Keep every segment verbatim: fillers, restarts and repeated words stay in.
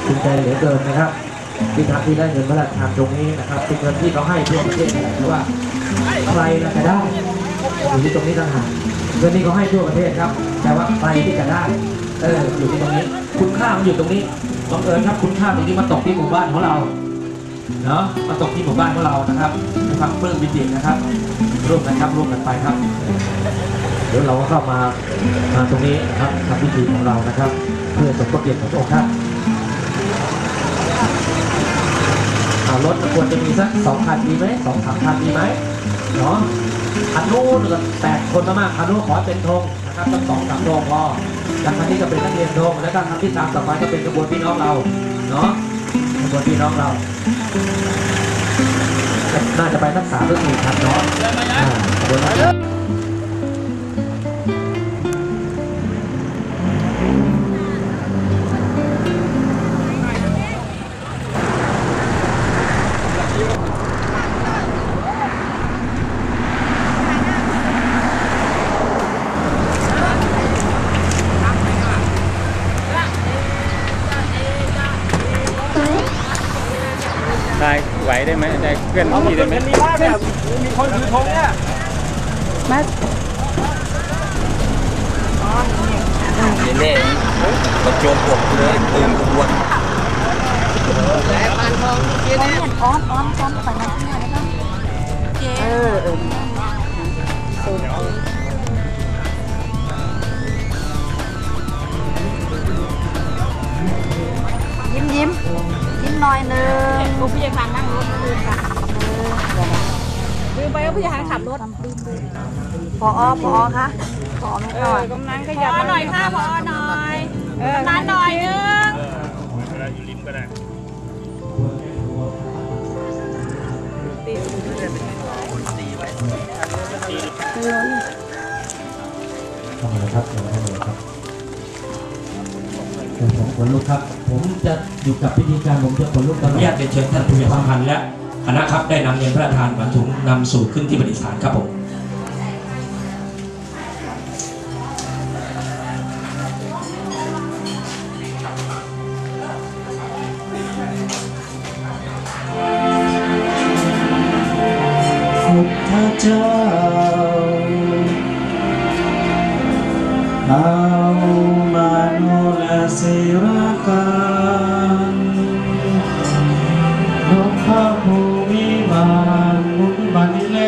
ภูมิใจเหลือเกินนะครับที่ทำที่ได้เงินพระราชทานตรงนี้นะครับเป็นเงินที่เขาให้ทั่วประเทศหรือว่าใครจะได้อยู่ที่ตรงนี้ต่างหากเงินนี้เขาให้ทั่วประเทศครับแต่ว่าใครที่จะได้เอออยู่ที่ตรงนี้คุณค่ามันอยู่ตรงนี้บังเอิญครับคุณค่าตรงนี้มาตกที่หมู่บ้านของเราเนาะมาตกที่หมู่บ้านของเรานะครับความปลื้มปิตินะครับร่วมกันครับร่วมกันไปครับเดี๋ยวเราก็เข้ามามาตรงนี้นะครับทำพิธีของเรานะครับเพื่อสมทบเกียรติของพระองค์ท่านรถควรจะมีสักสองคันดีไหมสองสามคันดีไหมเนาะคันนู้นแปดคนมากคันนู้นขอเป็นธงนะครับต้องสองสามธงพอจากคันนี้ก็เป็นนักเรียนธงแล้วก็คันที่ตามต่อไปก็เป็นกระบวนพี่น้องเราเนาะกระบวนพี่น้องเราน่าจะไปสักสามหรือสี่คันเนาะกระบวนได้ไหวได้ไหมได้เคลื่อนที่ได้ไหมมีบ้างเนี่ยมีคนถือธงเนี่ยมาเล่นๆก็โจมปวดเลยตื่นปวดแล้วปานทองเจี๊ยบเนี่ยอ้อนอ้อนอ้อนไปนะเออเออยิ้มยิ้มยิ้มหน่อยนึงลูกพี่ยายนั่งรถลืมค่ะลืมไปว่าพี่ยายขับรถพอพอคะพอไม่ก่อนกำนันขยับหน่อยค่ะพอหน่อยกำนันหน่อยนึงอยู่ริมก็ได้ทำอะไรครับทำอะไรครับผมขนลุกครับผมจะอยู่กับพิธีการผมจะขนลุกตลอดญาติเชิญท่านผู้ใหญ่สัมพันธ์และคณะครับได้นำเงินพระราชทานบรรทุกนำสู่ขึ้นที่ประดิษฐานครับผมพุทธเจ้าเอามาโนและศิราการนกพระภูมิบาลมุขบันเล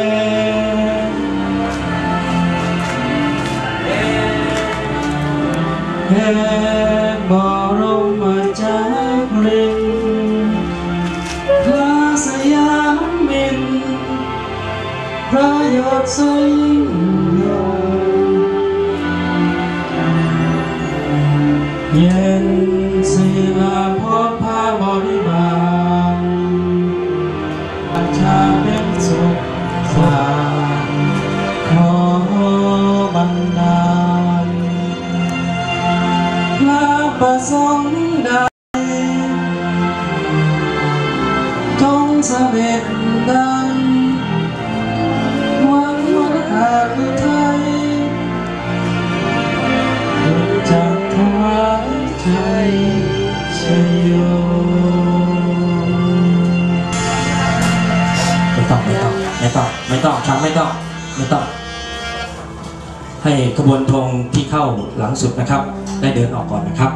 เห็นบรมจักรินพระสยามมินพระยศสยิ่งใหญ่เย็นศิลาพบพระบริบาลอาชาเป็นสุขสารขอบันดาลพระประสงค์ใดจงสำเร็จดังหวังวันอาทิตย์ไทยจะถวายใจชัยโยไม่ต้องไม่ต้องไม่ต้องไม่ต้องช้างไม่ต้องไม่ต้องให้ขบวนธงที่เข้าหลังสุดนะครับได้เดินออกก่อนนะครับ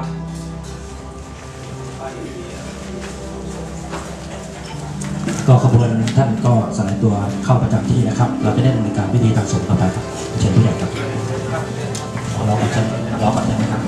ก็ขบวนท่านก็สลายตัวเข้าประจำที่นะครับเราจะได้ดำเนินการพิธีทางสงฆ์ต่อไปครับเชิญผู้ใหญ่ครับขอรอก่อนเชิญรอก่อนได้ไหมครับ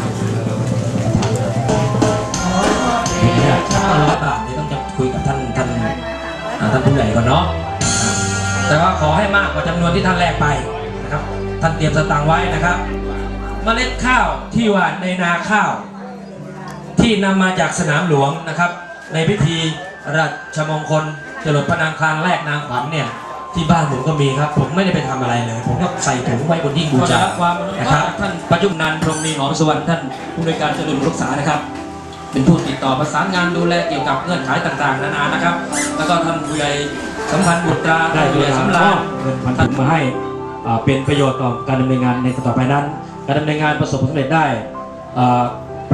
ถ้าร้อยบาทนี่ต้องจะคุยกับท่านท่านท่านผู้ใหญ่ก่อนเนาะแต่ว่าขอให้มากกว่าจำนวนที่ท่านแลกไปนะครับท่านเตรียมสตางค์ไว้นะครับเมล็ดข้าวที่หว่านในนาข้าวที่นำมาจากสนามหลวงนะครับในพิธีราชมงคลจรดพระนางคลางแรกนางขวัญเนี่ยที่บ้านผมก็มีครับผมไม่ได้ไปทำอะไรเลยผมก็ใส่ถุงไว้บนหิ้งบูชานะครับท่านประยุมนันท์พรหมนีหอมสุวรรณท่านผู้ในการเจริญรักษานะครับเป็นผู้ติดต่อประสานงานดูแลเกี่ยวกับเงื่อนไขต่างๆนานานะครับแล้วก็ท่านผู้ใหญ่สัมพันธ์บุตราได้ผู้ใหญ่สำราญท่านถึงมาให้เป็นประโยชน์ต่อการดำเนินงานในต่อไปนั้นการดำเนินงานประสบผลสำเร็จได้ป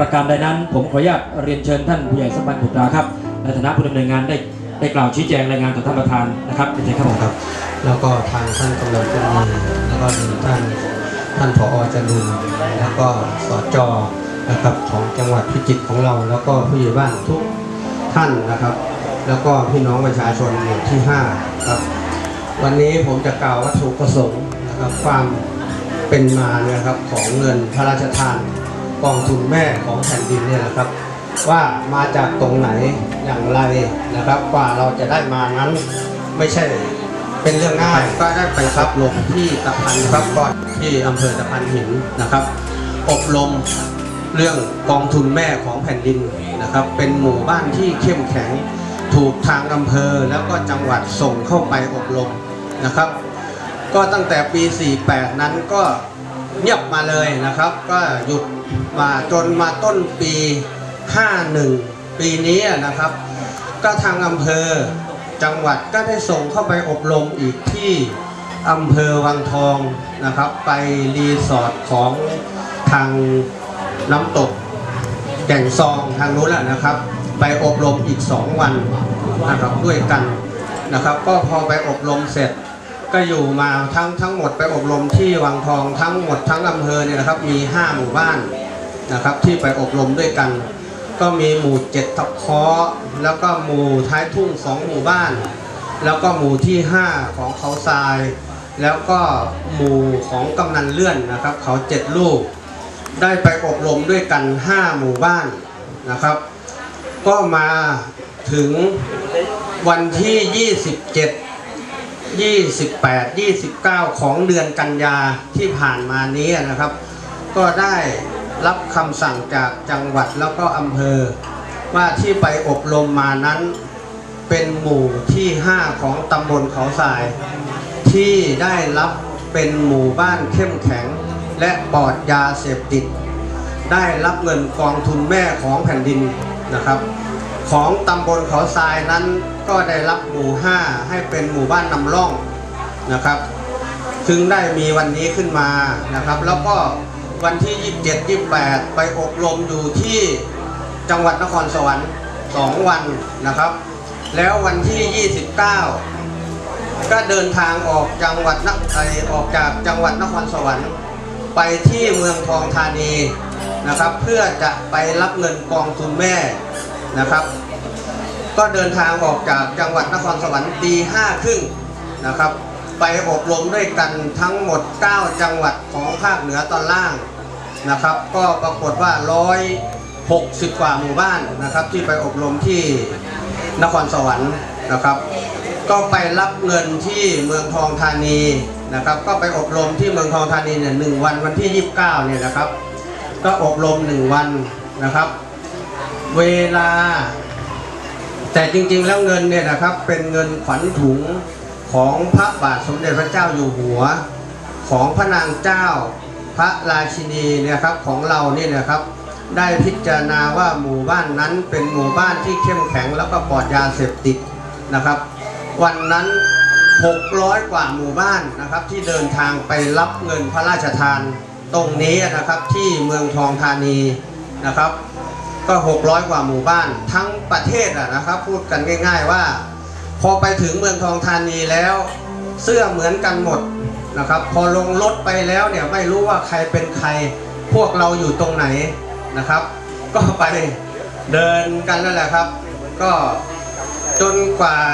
ประการใดนั้นผมขออนุญาตเรียนเชิญท่านผู้ใหญ่สัมพันธ์บุตราครับในฐานะผู้ดำเนินงานได้ได้กล่าวชี้แจงรายงานต่อท่านประธานนะครับเป็นไงครับผมครับแล้วก็ทางท่านกำนันผู้มีแล้วก็มีท่านท่านผอ.จรุนแล้วก็สจ.นะครับของจังหวัดพิจิตรของเรา แล้วก็ผู้ใหญ่บ้านทุกท่านนะครับ แล้วก็พี่น้องประชาชนหมู่ที่ห้าครับวันนี้ผมจะกล่าววัตถุประสงค์นะครับความเป็นมาเนี่ยครับของเงินพระราชทานกองทุนแม่ของแผ่นดินเนี่ยนะครับว่ามาจากตรงไหนอย่างไรนะครับกว่าเราจะได้มานั้นไม่ใช่เป็นเรื่องง่ายก็ได้ไปครับลงที่ตะพันครับก่อนที่อำเภอตะพันหินนะครับอบรมเรื่องกองทุนแม่ของแผ่นดินนะครับเป็นหมู่บ้านที่เข้มแข็งถูกทางอำเภอแล้วก็จังหวัดส่งเข้าไปอบรมนะครับก็ตั้งแต่ปีสี่สิบแปดนั้นก็เงียบมาเลยนะครับก็หยุดมาจนมาต้นปีห้าสิบเอ็ดปีนี้นะครับก็ทางอำเภอจังหวัดก็ได้ส่งเข้าไปอบรมอีกที่อำเภอวังทองนะครับไปรีสอร์ทของทางน้ำตกแก่งซองทางนู้นแหละนะครับไปอบรมอีกสองวันนะครับด้วยกันนะครับก็พอไปอบรมเสร็จก็อยู่มาทั้งทั้งหมดไปอบรมที่วังทองทั้งหมดทั้งอำเภอเนี่ยนะครับมีห้าหมู่บ้านนะครับที่ไปอบรมด้วยกันก็มีหมู่เจ็ดทับเคาะแล้วก็หมู่ท้ายทุ่งสองหมู่บ้านแล้วก็หมู่ที่ห้าของเขาทรายแล้วก็หมู่ของกำนันเลื่อนนะครับเขาเจ็ดลูกได้ไปอบรมด้วยกันห้าหมู่บ้านนะครับก็มาถึงวันที่ยี่สิบเจ็ด ยี่สิบแปด ยี่สิบเก้าของเดือนกันยาที่ผ่านมานี้นะครับก็ได้รับคำสั่งจากจังหวัดแล้วก็อำเภอว่าที่ไปอบรมมานั้นเป็นหมู่ที่ห้าของตำบลเขาทรายที่ได้รับเป็นหมู่บ้านเข้มแข็งและปลอดยาเสพติดได้รับเงินกองทุนแม่ของแผ่นดินนะครับของตำบลเขาทรายนั้นก็ได้รับหมู่ห้าให้เป็นหมู่บ้านนำร่องนะครับถึงได้มีวันนี้ขึ้นมานะครับแล้วก็วันที่ยี่สิบเจ็ด ยี่สิบแปดไปอบรมอยู่ที่จังหวัดนครสวรรค์สองวันนะครับแล้ววันที่ยี่สิบเก้าก็เดินทางออกจังหวัดนครออกจากจังหวัดนครสวรรค์ไปที่เมืองทองธานีนะครับเพื่อจะไปรับเงินกองทุนแม่นะครับก็เดินทางออกจากจังหวัดนครสวรรค์ตีห้าครึ่งนะครับไปอบรมด้วยกันทั้งหมดเก้าจังหวัดของภาคเหนือตอนล่างนะครับก็ปรากฏว่าหนึ่งร้อยหกสิบกว่าหมู่บ้านนะครับที่ไปอบรมที่นครสวรรค์นะครับก็ไปรับเงินที่เมืองทองธานีนะครับก็ไปอบรมที่เมืองทองธานีเนี่ยหนึ่งวันวันที่ยี่สิบเก้าเนี่ยนะครับก็อบรมหนึ่งวันนะครับเวลาแต่จริงๆแล้วเงินเนี่ยนะครับเป็นเงินขวัญถุงของพระบาทสมเด็จพระเจ้าอยู่หัวของพระนางเจ้าพระราชินีเนี่ยครับของเราเนี่ยนะครับได้พิจารณาว่าหมู่บ้านนั้นเป็นหมู่บ้านที่เข้มแข็งแล้วก็ปลอดยาเสพติดนะครับวันนั้นหกร้อยกว่าหมู่บ้านนะครับที่เดินทางไปรับเงินพระราชทานตรงนี้นะครับที่เมืองทองธานีนะครับก็หกร้อยกว่าหมู่บ้านทั้งประเทศนะครับพูดกันง่ายๆว่าพอไปถึงเมืองทองธานีแล้วเสื้อเหมือนกันหมดนะครับพอลงรถไปแล้วเนี่ยไม่รู้ว่าใครเป็นใครพวกเราอยู่ตรงไหนนะครับก็ไปเดินกันนั่นแหละครับก็จนกว่า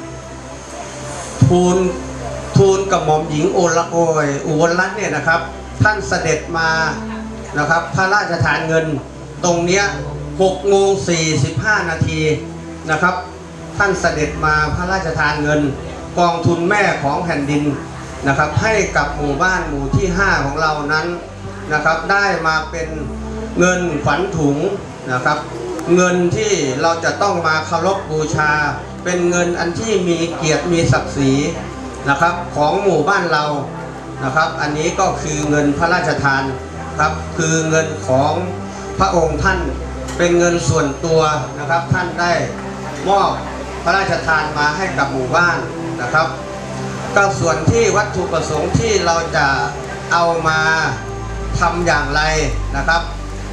ทูลทูลกับหม่อมหญิงโอละโอยอุบลรัตน์เนี่ยนะครับท่านเสด็จมานะครับพระราชทานเงินตรงเนี้ยหกโมงสี่สิบห้านาทีนะครับท่านเสด็จมาพระราชทานเงินกองทุนแม่ของแผ่นดินนะครับให้กับหมู่บ้านหมู่ที่ห้าของเรานั้นนะครับได้มาเป็นเงินขวัญถุงนะครับเงินที่เราจะต้องมาเคารพบูชาเป็นเงินอันที่มีเกียรติมีศักดิ์ศรีนะครับของหมู่บ้านเรานะครับอันนี้ก็คือเงินพระราชทานครับคือเงินของพระองค์ท่านเป็นเงินส่วนตัวนะครับท่านได้มอบพระราชทานมาให้กับหมู่บ้านนะครับก็ส่วนที่วัตถุประสงค์ที่เราจะเอามาทำอย่างไรนะครับ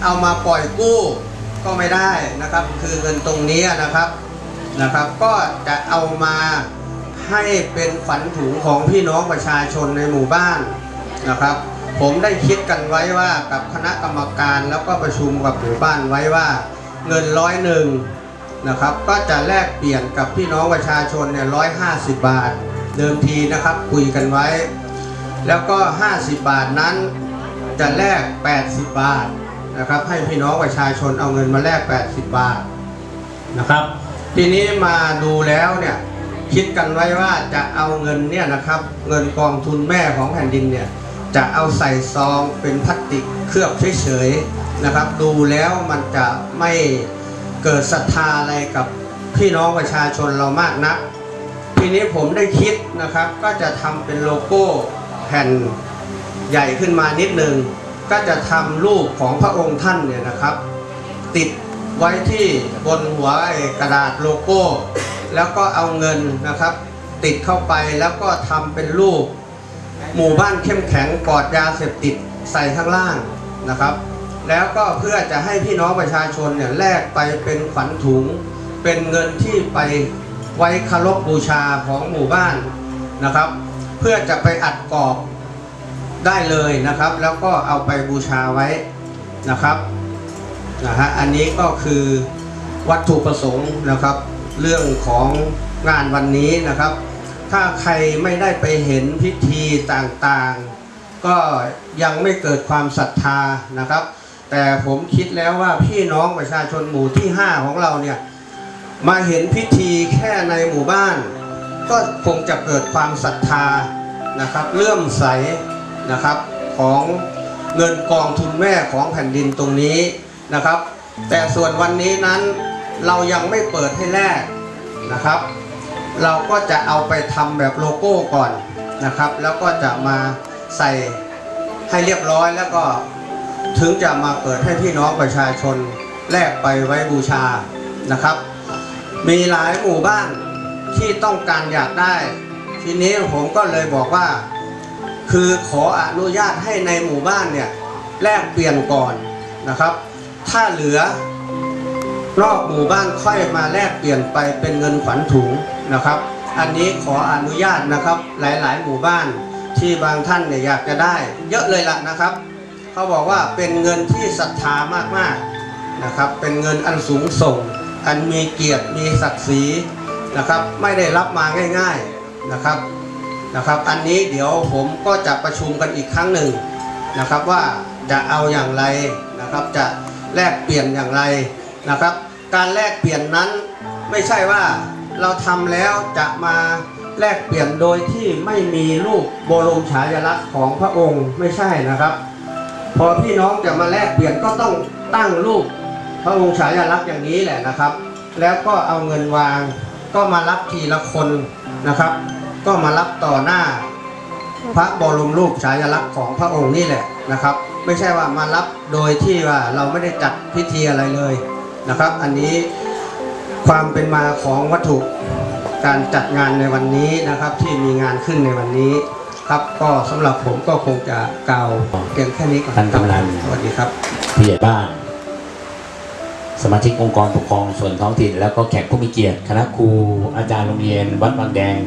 เอามาปล่อยกู้ก็ไม่ได้นะครับคือเงินตรงนี้นะครับนะครับก็จะเอามาให้เป็นขวัญถุงของพี่น้องประชาชนในหมู่บ้านนะครับผมได้คิดกันไว้ว่ากับคณะกรรมการแล้วก็ประชุมกับหมู่บ้านไว้ว่าเงินร้อยหนึ่งนะครับก็จะแลกเปลี่ยนกับพี่น้องประชาชนเนี่ยร้อยห้าสิบบาทเดิมทีนะครับคุยกันไว้แล้วก็ห้าสิบบาทนั้นจะแลกแปดสิบบาทนะครับให้พี่น้องประชาชนเอาเงินมาแลกแปดสิบบาทนะครับทีนี้มาดูแล้วเนี่ยคิดกันไว้ว่าจะเอาเงินเนี่ยนะครับเงินกองทุนแม่ของแผ่นดินเนี่ยจะเอาใส่ซองเป็นพลาสติกเคลือบเฉยๆนะครับดูแล้วมันจะไม่เกิดศรัทธาอะไรกับพี่น้องประชาชนเรามากนักทีนี้ผมได้คิดนะครับก็จะทำเป็นโลโก้แผ่นใหญ่ขึ้นมานิดนึงก็จะทำรูปของพระองค์ท่านเนี่ยนะครับติดไว้ที่บนหัวกระดาษโลโก้แล้วก็เอาเงินนะครับติดเข้าไปแล้วก็ทำเป็นรูปหมู่บ้านเข้มแข็งปลอดยาเสพติดใส่ข้างล่างนะครับแล้วก็เพื่อจะให้พี่น้องประชาชนเนี่ยแลกไปเป็นขวัญถุงเป็นเงินที่ไปไว้เคารพบูชาของหมู่บ้านนะครับเพื่อจะไปอัดกรอบได้เลยนะครับแล้วก็เอาไปบูชาไว้นะครับนะฮะอันนี้ก็คือวัตถุประสงค์นะครับเรื่องของงานวันนี้นะครับถ้าใครไม่ได้ไปเห็นพิธีต่างๆก็ยังไม่เกิดความศรัทธานะครับแต่ผมคิดแล้วว่าพี่น้องประชาชนหมู่ที่ห้าของเราเนี่ยมาเห็นพิธีแค่ในหมู่บ้านก็คงจะเกิดความศรัทธานะครับเลื่อมใสนะครับของเงินกองทุนแม่ของแผ่นดินตรงนี้นะครับแต่ส่วนวันนี้นั้นเรายังไม่เปิดให้แลกนะครับเราก็จะเอาไปทำแบบโลโก้ก่อนนะครับแล้วก็จะมาใส่ให้เรียบร้อยแล้วก็ถึงจะมาเปิดให้พี่น้องประชาชนแลกไปไว้บูชานะครับมีหลายหมู่บ้านที่ต้องการอยากได้ทีนี้ผมก็เลยบอกว่าคือขออนุญาตให้ในหมู่บ้านเนี่ยแลกเปลี่ยนก่อนนะครับถ้าเหลือนอกหมู่บ้านค่อยมาแลกเปลี่ยนไปเป็นเงินขวัญถุงนะครับอันนี้ขออนุญาตนะครับหลายๆหมู่บ้านที่บางท่านเนี่ยอยากจะได้เยอะเลยล่ะนะครับเขาบอกว่าเป็นเงินที่ศรัทธามากๆนะครับเป็นเงินอันสูงส่งอันมีเกียรติมีศักดิ์ศรีนะครับไม่ได้รับมาง่ายๆนะครับนะครับอันนี้เดี๋ยวผมก็จะประชุมกันอีกครั้งหนึ่งนะครับว่าจะเอาอย่างไรนะครับจะแลกเปลี่ยนอย่างไรนะครับการแลกเปลี่ยนนั้นไม่ใช่ว่าเราทำแล้วจะมาแลกเปลี่ยนโดยที่ไม่มีรูปบรมฉายาลักษณ์ของพระองค์ไม่ใช่นะครับพอพี่น้องจะมาแลกเปลี่ยนก็ต้องตั้งรูปพระองค์ฉายาลักษณ์อย่างนี้แหละนะครับแล้วก็เอาเงินวางก็มารับทีละคนนะครับก็มารับต่อหน้าพระบรมรูปฉายาลักษณ์ของพระองค์นี่แหละนะครับไม่ใช่ว่ามารับโดยที่ว่าเราไม่ได้จัดพิธีอะไรเลยนะครับอันนี้ความเป็นมาของวัตถุการจัดงานในวันนี้นะครับที่มีงานขึ้นในวันนี้ครับก็สำหรับผมก็คงจะกล่าวเพียงแค่นี้ก่อนท่านกำนันสวัสดีครับผู้ใหญ่บ้านสมาชิกองค์กรปกครองส่วนท้องถิ่นแล้วก็แขกผู้มีเกียรติคณะครูอาจารย์โรงเรียนวัดบางแดง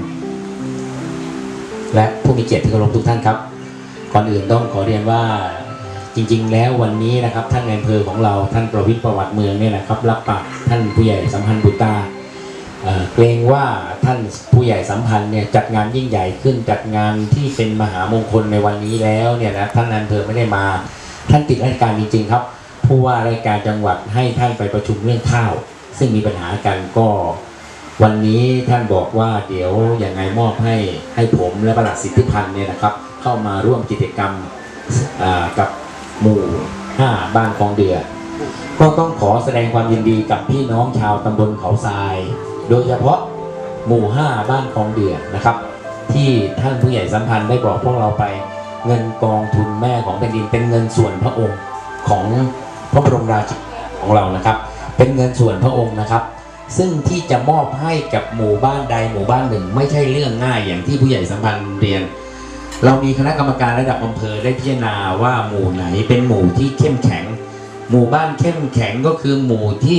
และผู้มีเกียรติที่เคารพทุกท่านครับก่อนอื่นต้องขอเรียนว่าจริงๆแล้ววันนี้นะครับท่านในอำเภอของเราท่านประวิตรประวัติเมืองเนี่ยนะครับรับปากท่านผู้ใหญ่สัมพันธ์บุตรตาเอ่อเกรงว่าท่านผู้ใหญ่สัมพันธ์เนี่ยจัดงานยิ่งใหญ่ขึ้นจัดงานที่เป็นมหามงคลในวันนี้แล้วเนี่ยนะท่านในอำเภอไม่ได้มาท่านติดราชการจริงๆครับผู้ว่าราชการจังหวัดให้ท่านไปประชุมเรื่องข้าวซึ่งมีปัญหากันก็วันนี้ท่านบอกว่าเดี๋ยวอย่างไงมอบให้ให้ผมและปลัดสิทธิพันธ์เนี่ยนะครับเข้ามาร่วมกิจกรรมกับหมู่ห้าบ้านคลองเดือก็ต้องขอแสดงความยินดีกับพี่น้องชาวตำบลเขาทรายโดยเฉพาะหมู่ห้าบ้านคลองเดือนะครับที่ท่านผู้ใหญ่สัมพันธ์ได้บอกพวกเราไปเงินกองทุนแม่ของแผ่นดินเป็นเงินส่วนพระองค์ของพระบรมราชินีของเรานะครับเป็นเงินส่วนพระองค์นะครับซึ่งที่จะมอบให้กับหมู่บ้านใดหมู่บ้านหนึ่งไม่ใช่เรื่องง่ายอย่างที่ผู้ใหญ่สัมพันธ์เรียนเรามีคณะกรรมการระดับอำเภอได้พิจารณาว่าหมู่ไหนเป็นหมู่ที่เข้มแข็งหหมู่บ้านเข้มแข็งก็คือหมู่ที่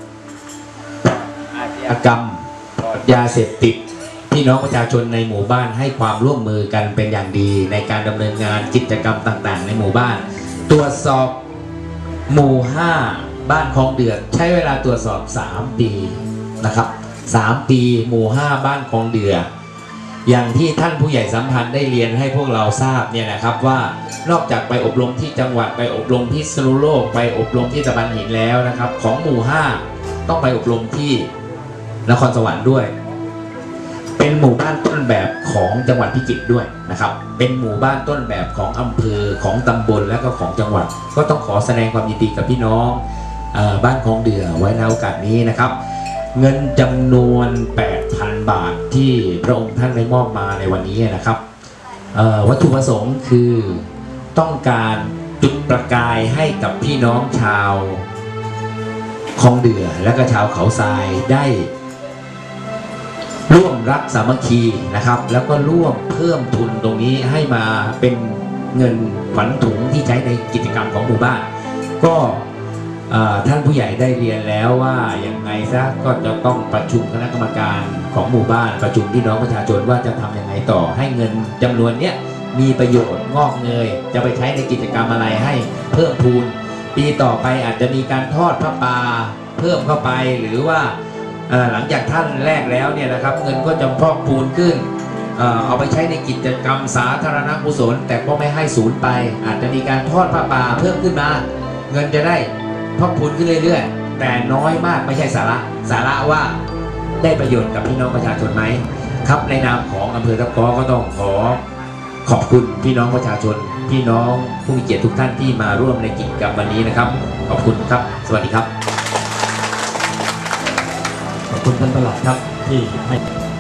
อาชญากรรมยาเสพติดพี่น้องประชาชนในหมู่บ้านให้ความร่วมมือกันเป็นอย่างดีในการดำเนินงานกิจกรรมต่างๆในหมู่บ้านตรวจสอบหมู่ห้าบ้านคลองเดือดใช้เวลาตรวจสอบสามปีนะครับสามปีหมู่ห้าบ้านคลองเดือดอย่างที่ท่านผู้ใหญ่สัมพันธ์ได้เรียนให้พวกเราทราบเนี่ยนะครับว่านอกจากไปอบรมที่จังหวัดไปอบรมที่พิษณุโลกไปอบรมที่ตะบันหินแล้วนะครับของหมู่ห้าต้องไปอบรมที่นครสวรรค์ด้วยเป็นหมู่บ้านต้นแบบของจังหวัดพิจิตรด้วยนะครับเป็นหมู่บ้านต้นแบบของอำเภอของตำบลและก็ของจังหวัดก็ต้องขอแสดงความยินดีกับพี่น้องบ้านคลองเดือไว้ในโอกาสนี้นะครับเงินจำนวน แปดพัน บาทที่พระองค์ท่านได้มอบมาในวันนี้นะครับวัตถุประสงค์คือต้องการจุดประกายให้กับพี่น้องชาวคลองเดือและก็ชาวเขาทรายได้ร่วมรักสามัคคีนะครับแล้วก็ร่วมเพิ่มทุนตรงนี้ให้มาเป็นเงินขวัญถุงที่ใช้ในกิจกรรมของหมู่บ้านก็ท่านผู้ใหญ่ได้เรียนแล้วว่าอย่างไงซะก็จะต้องประชุมคณะกรรมการของหมู่บ้านประชุมพี่น้องประชาชนว่าจะทำยังไงต่อให้เงินจำนวนเนี้ยมีประโยชน์งอกเงยจะไปใช้ในกิจกรรมอะไรให้เพิ่มพูนปีต่อไปอาจจะมีการทอดพระป่าเพิ่มเข้าไปหรือว่าหลังจากท่านแรกแล้วเนี่ยนะครับเงินก็จะพอกพูนขึ้นเอาไปใช้ในกิจกรรมสาธารณกุศลแต่ก็ไม่ให้สูญไปอาจจะมีการทอดพระป่าเพิ่มขึ้นมาเงินจะได้พอกพูนขึ้นเรื่อยๆแต่น้อยมากไม่ใช่สาระสาระว่าได้ประโยชน์กับพี่น้องประชาชนไหมครับในนามของอำเภอตะกอก็ต้องขอขอบคุณพี่น้องประชาชนพี่น้องผู้มีเกียรติทุกท่านที่มาร่วมในกิจกรรมวันนี้นะครับขอบคุณครับสวัสดีครับขอบคุณท่านประหลัดครับที่ให้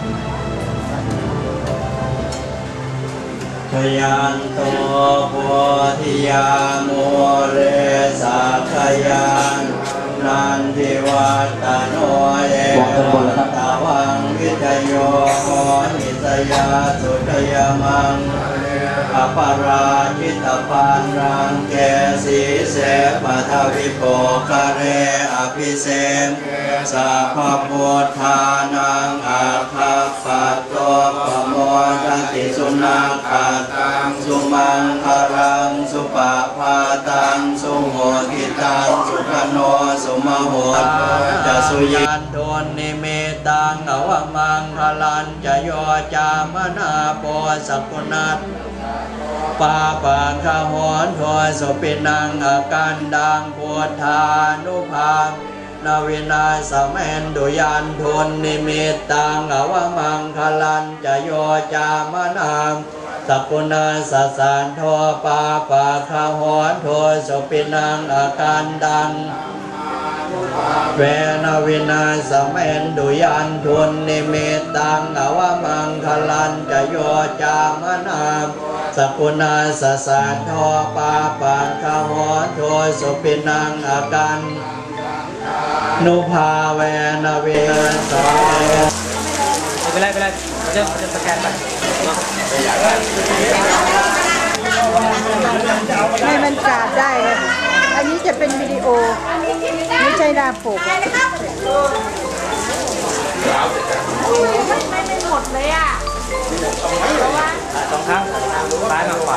ชยันโตโพธิยาโมเรสัขยันนันทิวัตโนเอตาวังวิทโยโหนิสยาสุทยมังอปาราชิตปันรังเกสีเสปทวิโปคาเรอภิเสมสัพพพุทธานังอาภัพปัตโตปโมทันติสุนัขขาตังสุมังคารังสุปะพาตังสุโหติตังสุขโนสุมโหจะสุยันโทนิเมตังอวมังคลันจะโยจามนาโปสักุนัตปาปังขหอนโทสุปินังอาการดังพุทธานุภาพนาวินาสเมนดุยันทุนนิมิตตังอวมังคลันจะโยจามนามสักุณาสสันโทปาปะขหอนโทสุปินังอาการดังเวนวินาสเมนดุยันทุนนิมิตตังอวมังคลันจะโยจามนามสักุณาสสันโทปาปะขหอนโทสุปินังอาการนุภาเวนเวสาไม่เป็นไรไม่เป็นไรจะจะสแกนไปให้มันกราบได้เลยอันนี้จะเป็นวิดีโอไม่ใช่ดาปกไม่ไม่หมดเลยอ่ะเพราะว่าสองครั้งซ้ายกับขวา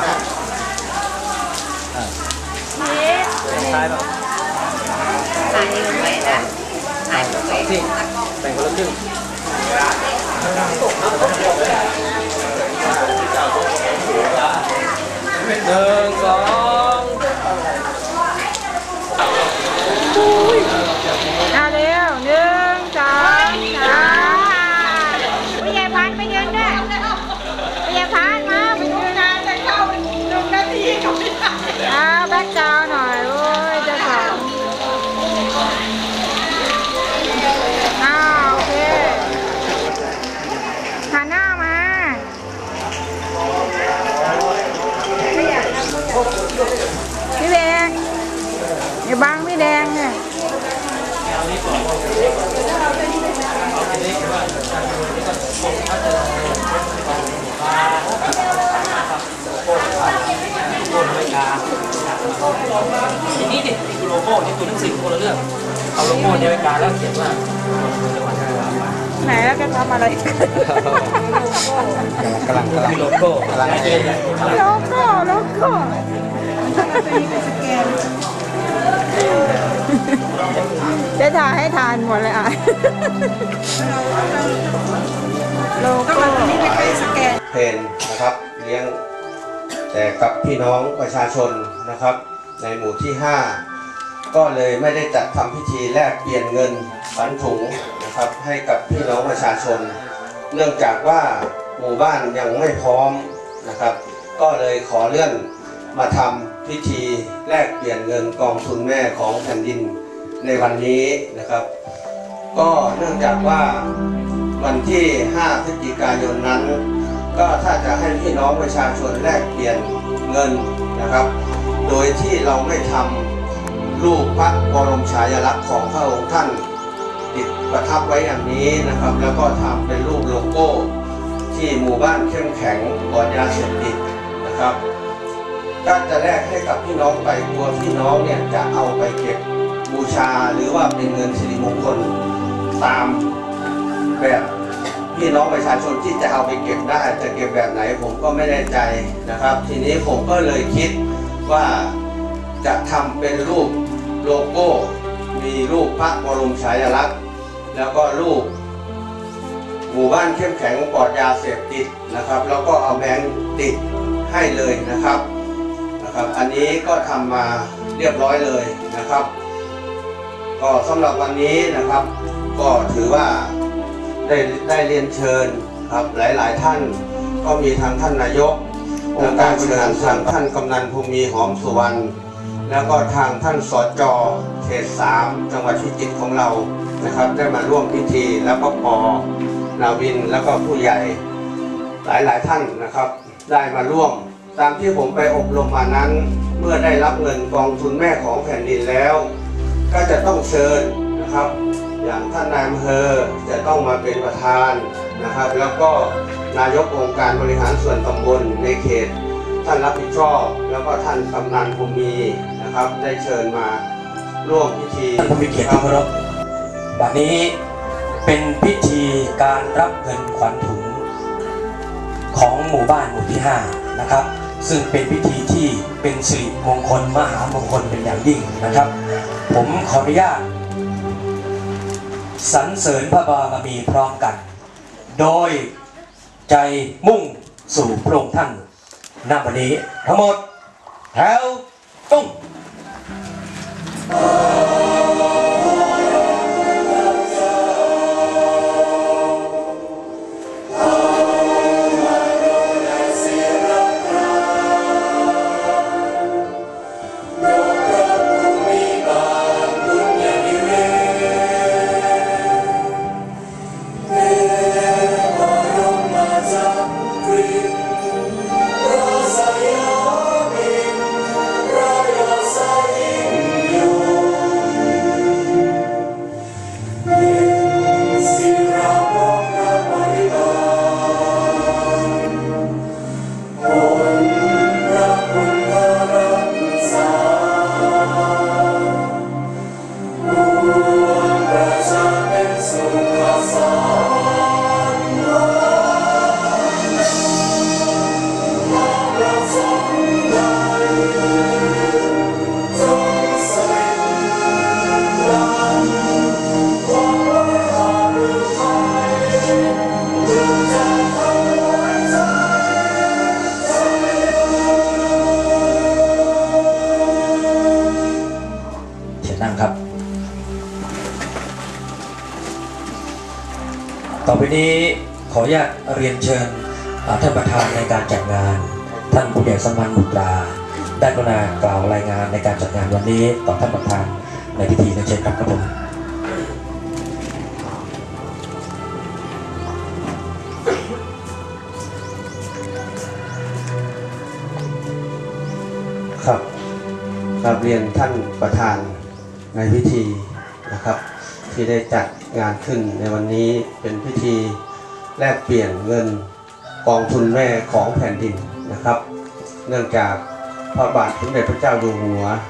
ซ้ายแบบถ่ายยังไงนะถ่ายยังไงสิแบ่งคนละครึ่งหนึ่งสองอ่ะเร็วหนึ่งสองสามผู้ใหญ่พันไปยืนด้วยผู้ใหญ่พันมาไปยืนนะจะเข้าหนึ่งนาทีก็ไม่ได้อ้าวแบ็คกราวด์หน่อยโอ้ยจะสองอ้าวโอเคหันหน้ามาพี่แดงอย่าบังพี่แดงเนี่ยทีนี้ดิโลโก้นี่ตัวหนังสือคนละเรื่องเอาโลโก้เนี่ยไปการแล้วเขียนว่าไหนแล้วจะทำอะไรกำลังกำลังโลโก้กำลังโลโก้โลโก้จะถ่ายให้ทานหมดเลยอ่ะโลโก้นี่ไม่ใช่สแกนเพนนะครับเลี้ยงแต่กับพี่น้องประชาชนนะครับ ในหมู่ที่ห้าก็เลยไม่ได้จัดทำพิธีแลกเปลี่ยนเงินฝันถุงนะครับให้กับพี่น้องประชาชน เนื่องจากว่าหมู่บ้านยังไม่พร้อมนะครับ ก็เลยขอเลื่อนมาทำพิธีแลกเปลี่ยนเงินกองทุนแม่ของแผ่นดินในวันนี้นะครับ ก็เนื่องจากว่าวันที่ห้าพฤศจิกายนนั้นก็ถ้าจะให้พี่น้องประชาชนแลกเปลี่ยนเงินนะครับ โดยที่เราไม่ทำรูปพระบรมฉายาลักษณ์ของพระองค์ท่านติดประทับไว้อย่างนี้นะครับ แล้วก็ทำเป็นรูปโลโก้ที่หมู่บ้านเข้มแข็งปลอดยาเสพติดนะครับก็จะแลกให้กับพี่น้องไปกลัวพี่น้องเนี่ยจะเอาไปเก็บบูชาหรือว่าเป็นเงินสิริมงคลตามแบบพี่น้องประชาชนที่จะเอาไปเก็บได้จะเก็บแบบไหนผมก็ไม่แน่ใจนะครับ ทีนี้ผมก็เลยคิดว่าจะทำเป็นรูปโลโก้มีรูปพระบรมฉายาลักษณ์แล้วก็รูปหมู่บ้านเข้มแข็งปลอดยาเสพติดนะครับแล้วก็เอาแบงค์ติดให้เลยนะครับนะครับอันนี้ก็ทำมาเรียบร้อยเลยนะครับก็สำหรับวันนี้นะครับก็ถือว่าได้ได้เรียนเชิญครับหลายๆท่านก็มีทางท่านนายกองค์การบริหารส่วนท่านกำนันภูมิหอมสุวรรณแล้วก็ทางท่านสจ.เขตสามจังหวัดพิจิตรของเรานะครับได้มาร่วมพิธีแล้วก็ปอนาวินแล้วก็ผู้ใหญ่หลายๆท่านนะครับได้มาร่วมตามที่ผมไปอบรมมานั้นเมื่อได้รับเงินกองทุนแม่ของแผ่นดินแล้วก็จะต้องเชิญนะครับอย่างท่านนายอำเภอจะต้องมาเป็นประธานนะครับแล้วก็นายกองค์การบริหารส่วนตำบลในเขตท่านรับผิดชอบแล้วก็ท่านกำนันภูมินะครับได้เชิญมาร่วมพิธีท่านผู้มีเกียรติที่เคารพบัดนี้เป็นพิธีการรับเงินขวัญถุงของหมู่บ้านหมู่ที่ห้านะครับซึ่งเป็นพิธีที่เป็นสิริมงคลมหามงคลเป็นอย่างยิ่งนะครับผมขออนุญาตสรรเสริญพระบารมีพร้อมกันโดยใจมุ่งสู่พระองค์ท่านณบัดนี้ทั้งหมดแถวตุ้ง ต่อไปนี้ขออนุญาตเรียนเชิญท่านประธานในการจัดงานท่านผู้ใหญ่สัมพันธ์บุตราได้กรุณากล่าวรายงานในการจัดงานวันนี้ต่อท่านประธานในพิธีนะเชิญครับครับผมครับกราบเรียนท่านประธานในพิธีนะครับที่ได้จัดงานขึ้นในวันนี้เป็นพิธีแลกเปลี่ยนเงินกองทุนแม่ของแผ่นดินนะครับเนื่องจากพระบาทสมเด็จพระเจ้าอยู่หัวพ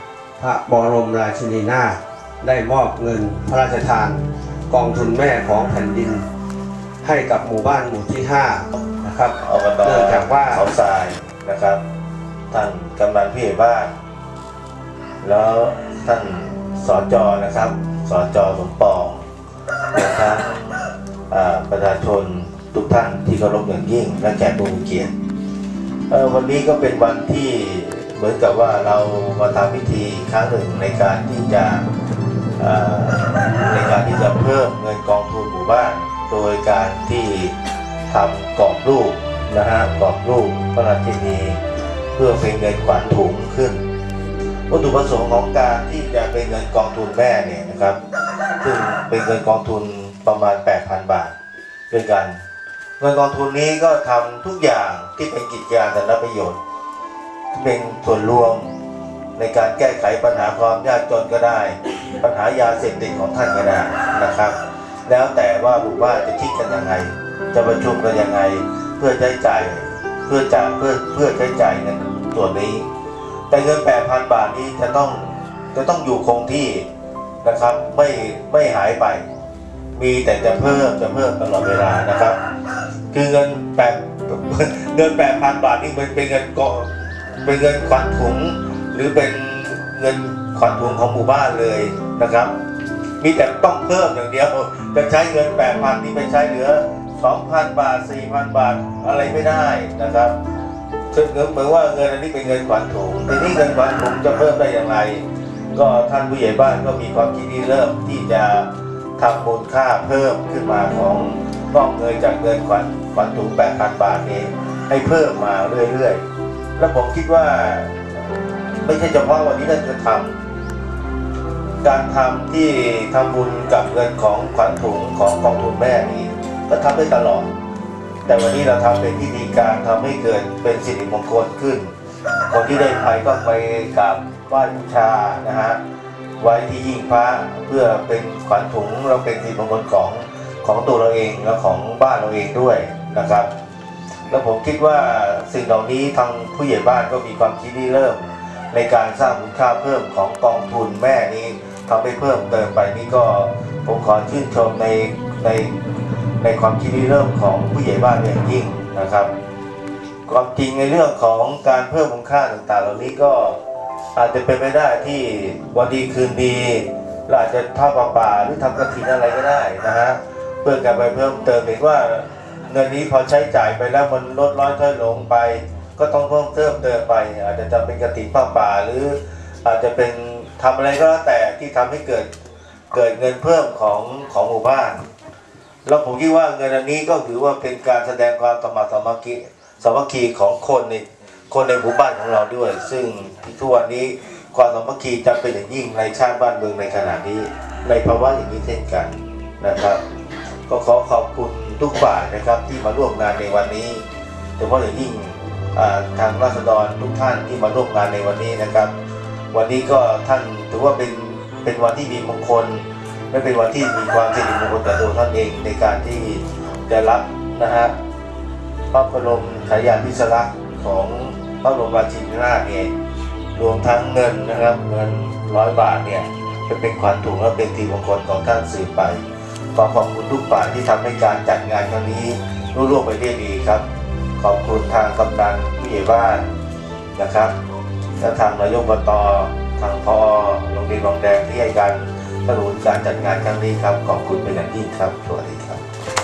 ระบรมราชินีนาถได้มอบเงินพระราชทานกองทุนแม่ของแผ่นดินให้กับหมู่บ้านหมู่ที่ห้านะครับอบตเนื่องจากว่าเขาทรายนะครับท่านกำนันผู้ใหญ่บ้านแล้วท่านสจนะครับสจสมปองรวมทั้งอ่าประชาชนทุกท่านที่เคารพอย่างยิ่งและแขกผู้มีเกียรติเอ่อวันนี้ก็เป็นวันที่เหมือนกับว่าเรามาทำพิธีครั้งหนึ่งในการที่จะอ่าในการที่จะเพิ่มเงินกองทุนหมู่บ้านโดยการที่ทำกรอบรูปนะฮะกรอบรูปพระราชินีเพื่อเป็นเงินขวัญถุงขึ้นวัตถุประสงค์ของการที่จะเป็นเงินกองทุนแม่เนี่ยนะครับซึ่งเป็นเงินกองทุนประมาณ แปดพัน บาทด้วยกันเงินกองทุนนี้ก็ทำทุกอย่างที่เป็นกิจการสาธารณประโยชน์เป็นส่วนรวมในการแก้ไขปัญหาความยากจนก็ได้ปัญหายาเสพติดของท่านก็ได้นะครับแล้วแต่ว่าหมู่บ้านจะคิดกันยังไงจะประชุมกันยังไงเพื่อใช้จ่ายเพื่อจ่ายเพื่อเพื่อใช้จ่ายเงินส่วนนี้แต่เงิน แปดพัน บาทนี้จะต้องจะต้องอยู่คงที่นะครับไม่ไม่หายไปมีแต่จะเพิ่มจะเพิ่มตลอดเวลานะครับคือเงินแปดเงิน แปดพัน บาทนี่เป็นเป็นเงินกองเป็นเงินขวัญถุงหรือเป็นเงินขวัญถุงของหมู่บ้านเลยนะครับมีแต่ต้องเพิ่มอย่างเดียวจะใช้เงิน แปดพัน นี่ไปใช้เหลือ สองพัน บาท สี่พัน บาทอะไรไม่ได้นะครับซึ่งเหมือนว่าเงินอันนี้เป็นเงินขวัญถุงทีนี้เงินขวัญถุงจะเพิ่มได้อย่างไรก็ท่านผู้ใหญ่บ้านก็มีความคิดที่เริ่มที่จะทำมูลค่าเพิ่มขึ้นมาของนอกเงินจากเงินขวัญขวัญถุง แปดพัน บาทนี้ให้เพิ่มมาเรื่อยๆแล้วผมคิดว่าไม่ใช่เฉพาะวันนี้ท่านจะทำการทำที่ทำบุญกับเงินของขวัญถุงของกองทุนแม่นี้ก็ทำได้ตลอดแต่วันนี้เราทำเป็นพิธีการทำให้เกิดเป็นสิริมงคลขึ้นคนที่ได้ไปก็ไปกราบไหว้บูชานะฮะไว้ที่หิ้งพระเพื่อเป็นขวัญถุงเราเป็นสิริมงคลของของตัวเราเองและของบ้านเราเองด้วยนะครับแล้วผมคิดว่าสิ่งเหล่านี้ทางผู้ใหญ่บ้านก็มีความคิดที่เริ่มในการสร้างมูลค่าเพิ่มของกองทุนแม่นี้ทำให้เพิ่มเติมไปนี่ก็ผมขอชื่นชมในในในความคิดที่เริ่มของผู้ใหญ่บ้านอย่างยิ่งนะครับความจริงในเรื่องของการเพิ่มมูลค่าต่างๆเหล่านี้ก็อาจจะเป็นไปได้ที่วันดีคืนดีเราอาจจะทอดประป่าหรือทำกฐินอะไรก็ได้นะฮะเพื่อการไปเพิ่มเติมเห็นว่าเงินนี้พอใช้จ่ายไปแล้วมันลดน้อยถอยลงไปก็ต้องเพิ่มเติมเติมไปอาจจะทำเป็นกฐินผ้าป่าหรืออาจจะเป็นทำอะไรก็แล้วแต่ที่ทำให้เกิดเกิดเงินเพิ่มของของหมู่บ้านแล้วผมคิดว่าเงินอันนี้ก็ถือว่าเป็นการแสดงความสมัครสามัคคีสามัคคีของคนในคนในหมู่บ้านของเราด้วยซึ่งทุกวันนี้ความสามัคคีจำเป็นอย่างยิ่งในชาติบ้านเมืองในขณะนี้ในภาวะอย่างนี้เช่นกันนะครับก็ขอขอบคุณทุกฝ่ายนะครับที่มาร่วมงานในวันนี้โดยเฉพาะอย่างยิ่งทางราษฎรทุกท่านที่มาร่วมงานในวันนี้นะครับวันนี้ก็ท่านถือว่าเป็นเป็นวันที่มีมงคลและเป็นวันที่มีความสิริมงคลต่อตัวท่านเองในการที่จะรับนะฮะพระบรมฉายาภิสลักษณ์ของพระบรมราชินีนาถเนี่ยรวมทั้งเงินนะครับเงินร้อยบาทเนี่ยจะเป็นขวัญถุงและเป็นสิริมงคลของท่านสืบไปขอขอบคุณทุกฝ่ายที่ทำให้การจัดงานครั้งนี้รุ่งเรืองไปได้ดีครับขอบคุณทางกำนันผู้ใหญ่บ้านนะครับและทางนายกอบตทางพอโรงเรียนบางแดงที่ให้การสนับสนุนการจัดงานครั้งนี้ครับขอบคุณเป็นอย่างยิ่งครับสวัสดีครับ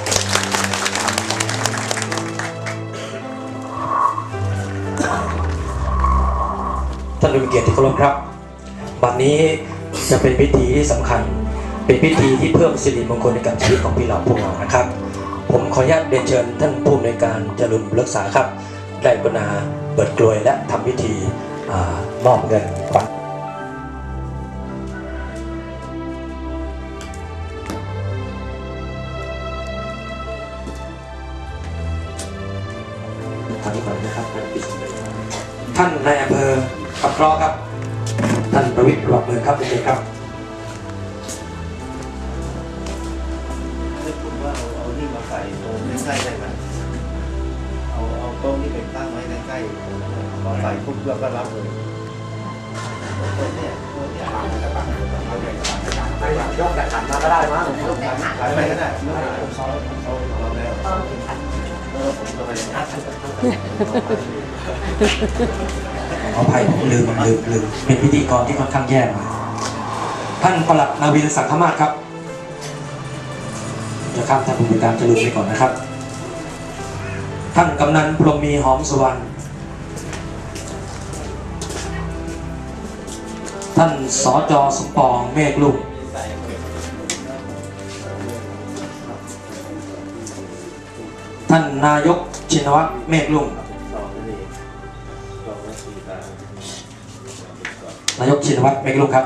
ท่านผู้มีเกียรติที่เคารพครับวันนี้จะเป็นพิธีที่สำคัญเป็นพิธีที่เพิ่มสิริมงคลในกับชีวิตของพี่น้องพวกเรานะครับผมขออนุญาตเรียนเชิญท่านผู้อำนวยการจรุนบุญรักษาครับได้กรุณาเปิดกลวยและทำพิธีมอบเงินขวัญทางนี้ก่อนนะครับท่านนายอำเภอขับเคราะห์ครับท่านประวิตรหลอกเมืองครับเป็นไงครับผมว่าเอาเอานี่มาใส่ตรงใกล้ๆได้ไหมเอาเอาโต๊ะนี่ไปตั้งไว้ใกล้ๆมาใส่ปุ๊บแล้วก็รับเลยยกแต่ขันมาก็ได้มั้งยกแต่ขันไปก็ได้ขออภัยผมลืมลืมลืมเป็นพิธีกรที่ค่อนข้างแย่มาท่านปลัดนาวินสังฆมาศครับจะข้ามท่านผู้บริการจะลืมไปก่อนนะครับ ท่านกำนันพรหมมีหอมสุวรรณท่านสจ.สมปองเมฆลุ่มท่านนายกชินวัตรเมฆลุ่มนายกชินวัตรเมฆลุ่มครับ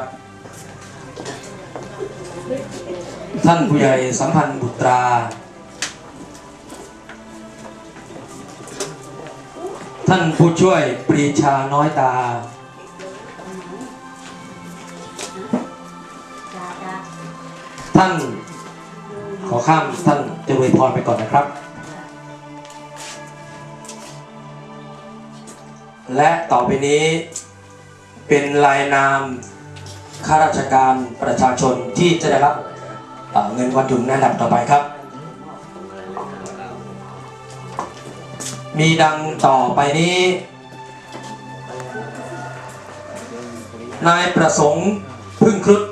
ท่านผู้ใหญ่สัมพันธ์บุตราท่านผู้ช่วยปรีชาน้อยตาท่านขอข้ามท่านจะอวยพรไปก่อนนะครับและต่อไปนี้เป็นรายนามข้าราชการประชาชนที่จะได้รับเงินวันถุงในอันดับต่อไปครับมีดังต่อไปนี้นายประสงค์พึ่งครุฑ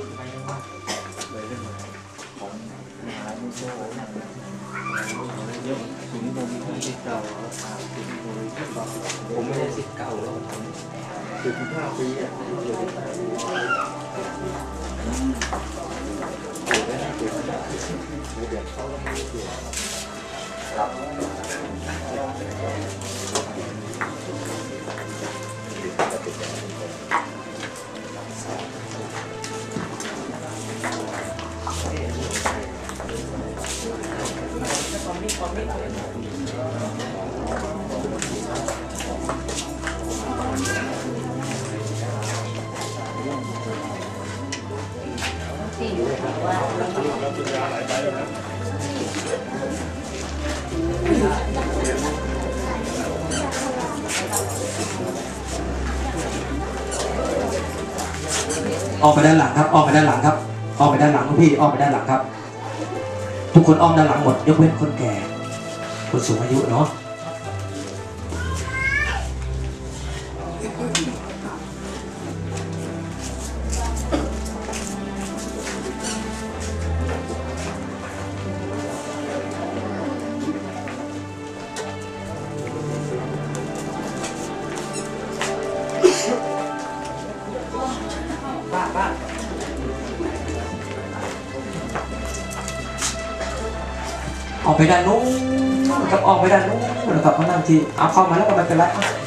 ผมไม่ได้สิทธิ์เก่าแล้วสิบห้าปีอ่ะออกไปด้านหลังครับออกไปด้านหลังครับออกไปด้านหลังพี่ออกไปด้านหลังครับทุกคนอ้อมด้านหลังหมดยกเว้นคนแก่คนสูงอายุเนาะออกไปด้านนู้นนะครับออกไปด้านนู้นนะครับมานั่งทีเอาเข้ามาแล้วก็ไม่เป็นไร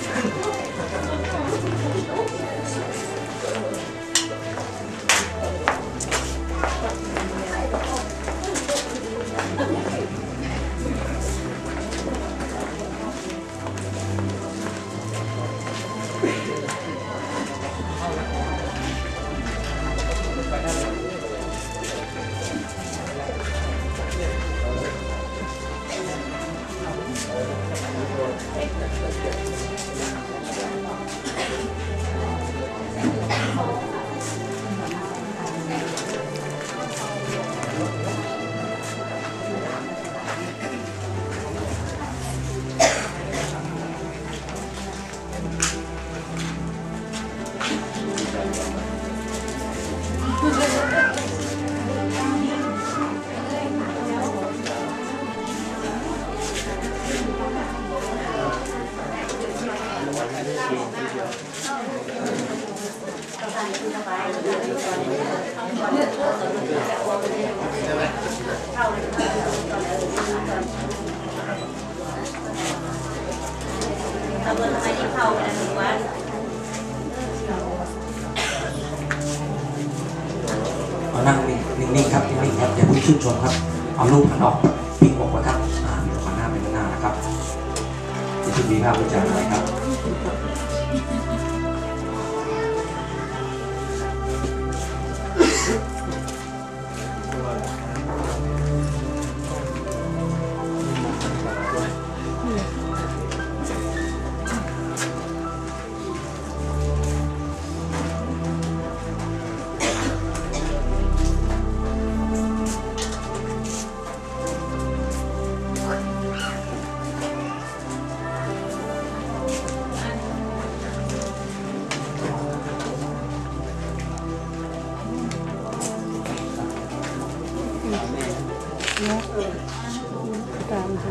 เอานั่งนิ่งๆครับนิ่งๆครับอย่าเพิ่งชื่นชมครับเอารูปหันออกปิ้งออกไว้ครับอ่าหันหน้าไปข้างหน้านะครับจะถึงมีภาพวิจารณ์อะไรครับเนี่ยตามค่ะ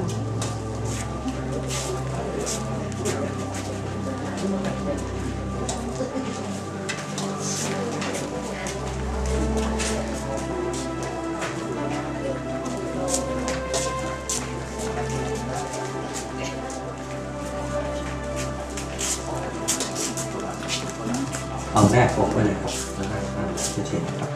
เอาแรกผมไปเลยครับนะครับจะเช็คครับ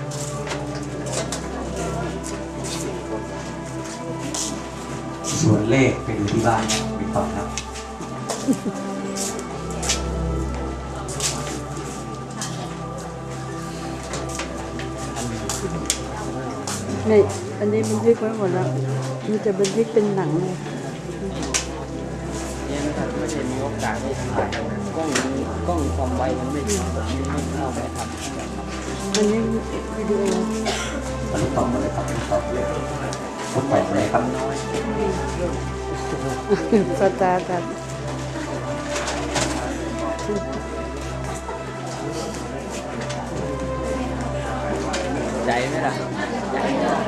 ส่วนเลขไปดูที่บ้านไปต่อครับนี่อันนี้บันทึกไว้หมดแล้วมันจะบันทึกเป็นหนังเลยเนี่ยนะครับไม่ใช่มีโอกาสที่ถ่ายกล้องกล้องความไวมันไม่ไม่เข้าไปทำอันนี้วิดีโอไปต่อมาเลยครับต่อเลยพูดไปเลยครับสตาร์ทใจไหมล่ะใจไหมล่ะ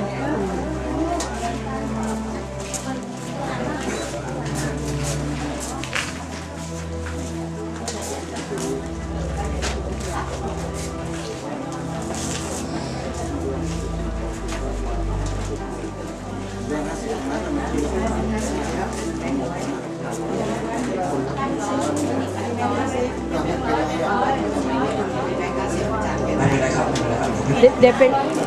ไม่เป็นไรครับไม่เป็นไรครับเดี๋ยวเดี๋ยวเป็น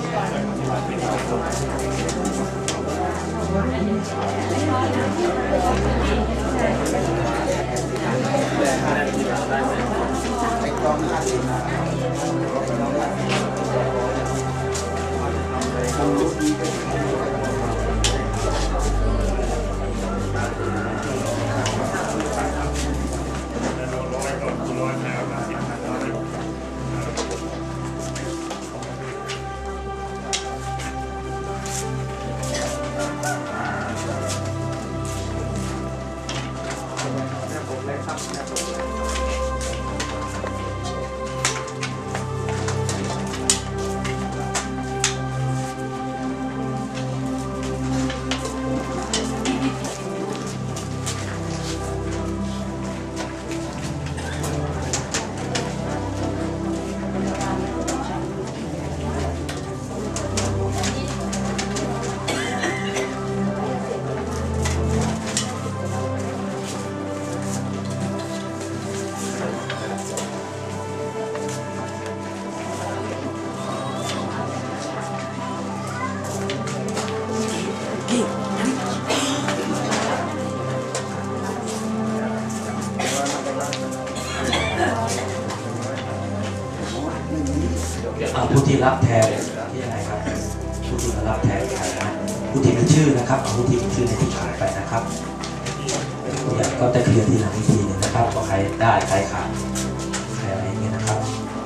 ผู้ที่รับแทนที่ยังไงครับผู้ที่มารับแทนใครนะผู้ที่มีชื่อนะครับเอาผู้ที่มีชื่อในที่ขายไปนะครับผู้ใหญ่ก็จะเคลียร์ทีหลังอีกทีหนึ่งนะครับว่าใครได้ใครขาดใครอะไรอย่างเงี้ยนะครับ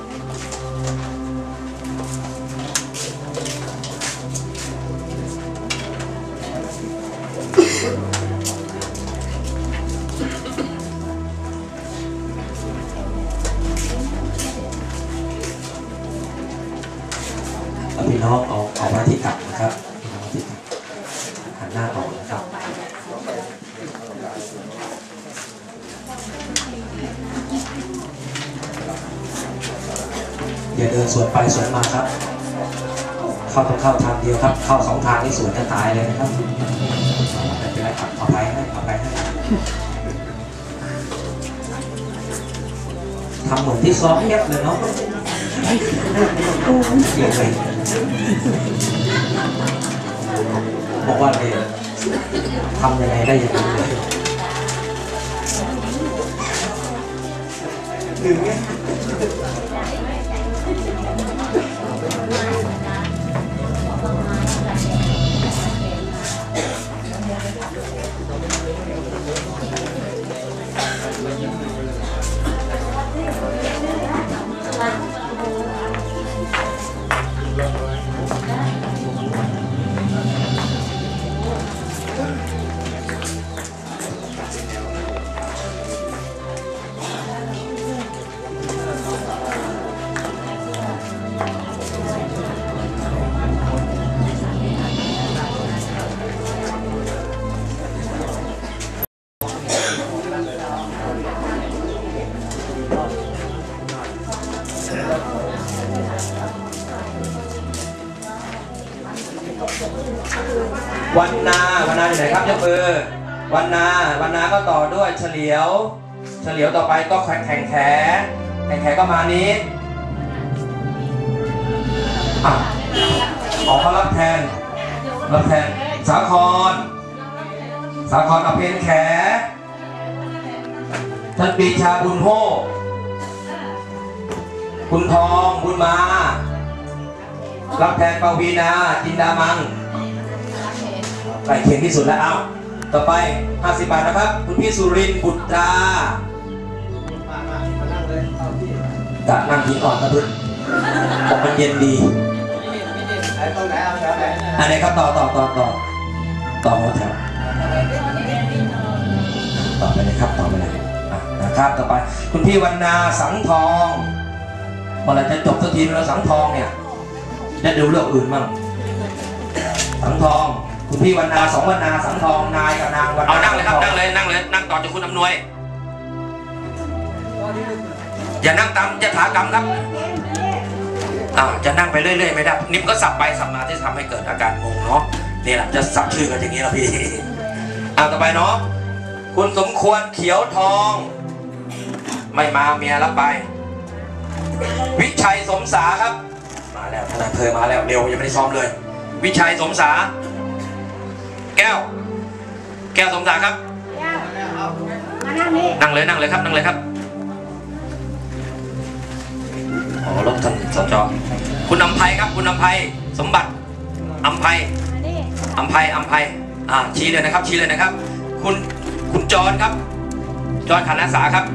พี่น้องเอาเอาไว้ที่ตักนะครับพี่น้องที่ตักหันหน้าออกนะครับอย่าเดินสวนไปสวนมาครับเข้าต้องเข้าทางเดียวครับเข้าสองทางนี่สวนจะตายเลยนะครับแต่เป็นไรครับเอาไปให้เอาไปให้ทำเหมือนที่ซ้อมเงียบเลยเนาะเกี่ยวเลยบอกว่าเลยทำยังไงได้อย่างนี้เลยดึงไงวันนาวันนาอยู่ไหนครับยกมือวันนาวันนาก็ต่อด้วยเฉลียวเฉลียวต่อไปก็แข่งแข่งแขแข่งแขก็มานี้อ่ะออกเขารับแทนรับแทนสาครสาครกับเพนแขท่านปีชาบุญโฮคุณทองบุญมารับแทนปวีนาจินดามังใกล้เคียงที่สุดแล้วเอาต่อไปห้าสิบบาทนะครับคุณพี่สุรินทร์บุตราจะนั่งที่ก่อนนะพึ่งบอกมันเย็นดีอันไหนครับต่อต่อต่อต่อต่อหัวแถวต่อไปเลยครับต่อไปเลยนะครับต่อไปคุณพี่วรรณาสังทองเมื่อไรจะจบสักทีแล้วสังทองเนี่ยจะดูเรื่องอื่นมั่งสังทองคุณพี่วรรณาสองวรรณาสังทองนายกับนางวรรณาเอานั่งเลยครับนั่งเลยนั่งเลยนั่งต่อจากคุณอำนวยอย่านั่งตามยถากรรมครับอ่าจะนั่งไปเรื่อยๆไม่ได้นิมก็สับไปสับมาที่ทำให้เกิดอาการงงเนาะนี่แหละจะสับชื่อกันอย่างนี้แล้วพี่อ่าต่อไปเนาะคุณสมควรเขียวทองไม่มาเมียรับไปวิชัยสมสาครับมาแล้วทนายอำเภอมาแล้วเร็วยังไม่ได้ซ้อมเลยวิชัยสมสาแก้วแก้วสมสาครับนั่งเลยนั่งเลยครับนั่งเลยครับอ๋อรถท่านสจคุณอำไพครับคุณอำไพสมบัติอำไพอำไพอำไพอ่าชี้เลยนะครับชี้เลยนะครับคุณคุณจรครับจรขันอาสาครับ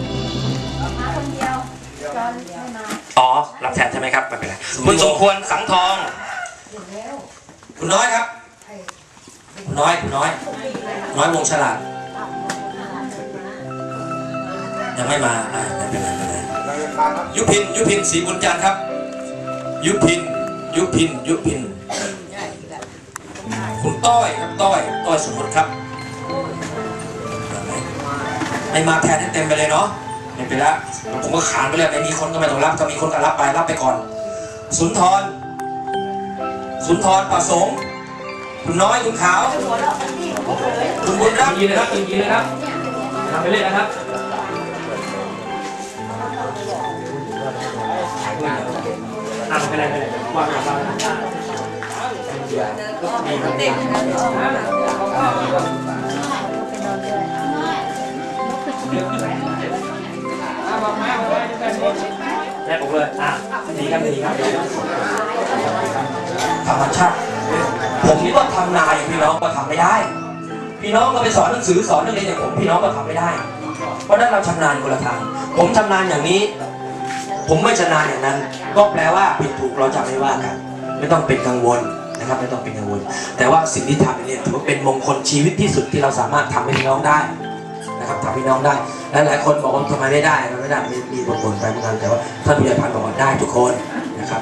อ๋อรับแทนใช่ไหมครับไม่เป็นไรคุณสมควรสังทองคุณน้อยครับคุณน้อยคุณน้อยน้อยวงฉลาดยังไม่มาอ่าไม่เป็นไรไม่เป็นไรยุพินยุพินศรีบุญจันทร์ครับยุพินยุพินยุพินคุณต้อยครับต้อยต้อยสมมติครับไม่มาแทนให้เต็มไปเลยเนาะไม่เป็นไรผมก็ขานไปเลยไม่มีคนก็ไม่ต้องรับถ้ามีคนก็รับไปรับไปก่อนสุนทรสุนทรประสงค์คุณน้อยคุณขาวคุณบุญรักยินนะครับยินเลยครับทำไปเลยนะครับนั่งไปเลยไปเลยว่างไปเด็กแม่ผมเลยอ่ะดีครับดีครับธรรมชาติผมนี่ก็ทำนายพี่น้องก็ทำไม่ได้พี่น้องก็ไปสอนหนังสือสอนนักเรียนอย่างผมพี่น้องก็ทำไม่ได้เพราะนั้นเราชำนาญคนละทางผมชำนาญอย่างนี้ผมไม่ชำนาญอย่างนั้นก็แปลว่าผิดถูกเราจะไม่ว่ากันไม่ต้องเป็นกังวลนะครับไม่ต้องเป็นกังวลแต่ว่าสิ่งที่ทำเนี่ยถือว่าเป็นมงคลชีวิตที่สุดที่เราสามารถทำให้พี่น้องได้นะครับทำให้พี่น้องได้และหลายคนบอกว่าทำไมไม่ได้มันไม่ได้มีบางคนไปเหมือนกันแต่ว่าท่านผู้ใหญ่พันบอกว่าได้ทุกคนนะครับ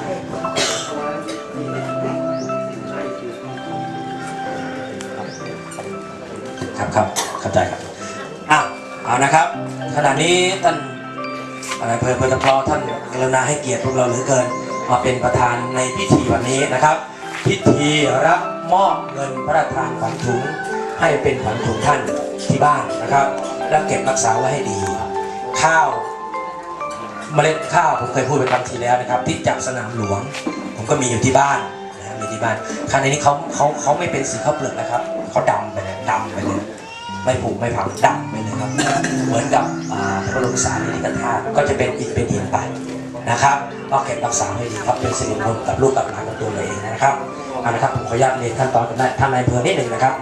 ครับครับเข้าใจครับอ่ะเอานะครับขณะนี้ท่านอะไรเพลินเพลินพอท่านกรุณาให้เกียรติพวกเราเหลือเกินมาเป็นประธานในพิธีวันนี้นะครับพิธีรับมอบเงินพระราชทานขวัญถุงให้เป็นขวัญถุงท่านที่บ้านนะครับและเก็บรักษาไว้ให้ดีข้าวเมล็ดข้าวผมเคยพูดไปครั้งที่แล้วนะครับที่จากสนามหลวงผมก็มีอยู่ที่บ้านนะมีที่บ้านครั้งนี้เขาเขาเขาไม่เป็นสีข้าวเปลือกนะครับเขาดำไปเลยดำไปเลยไม่ผุไม่ผังดำไปเลยครับเหมือนกับพระบรมสารีริกธาตุก็จะเป็นอิฐเป็นหินไปนะครับก็เก็บรักษาให้ดีครับเป็นสิริมงคลกับลูกกับหลานกับตัวเราเองนะครับเอาละครับผมขออนุญาตเรียนขั้นตอนกันได้ท่านนายอำเภอนิดหนึ่งนะครับ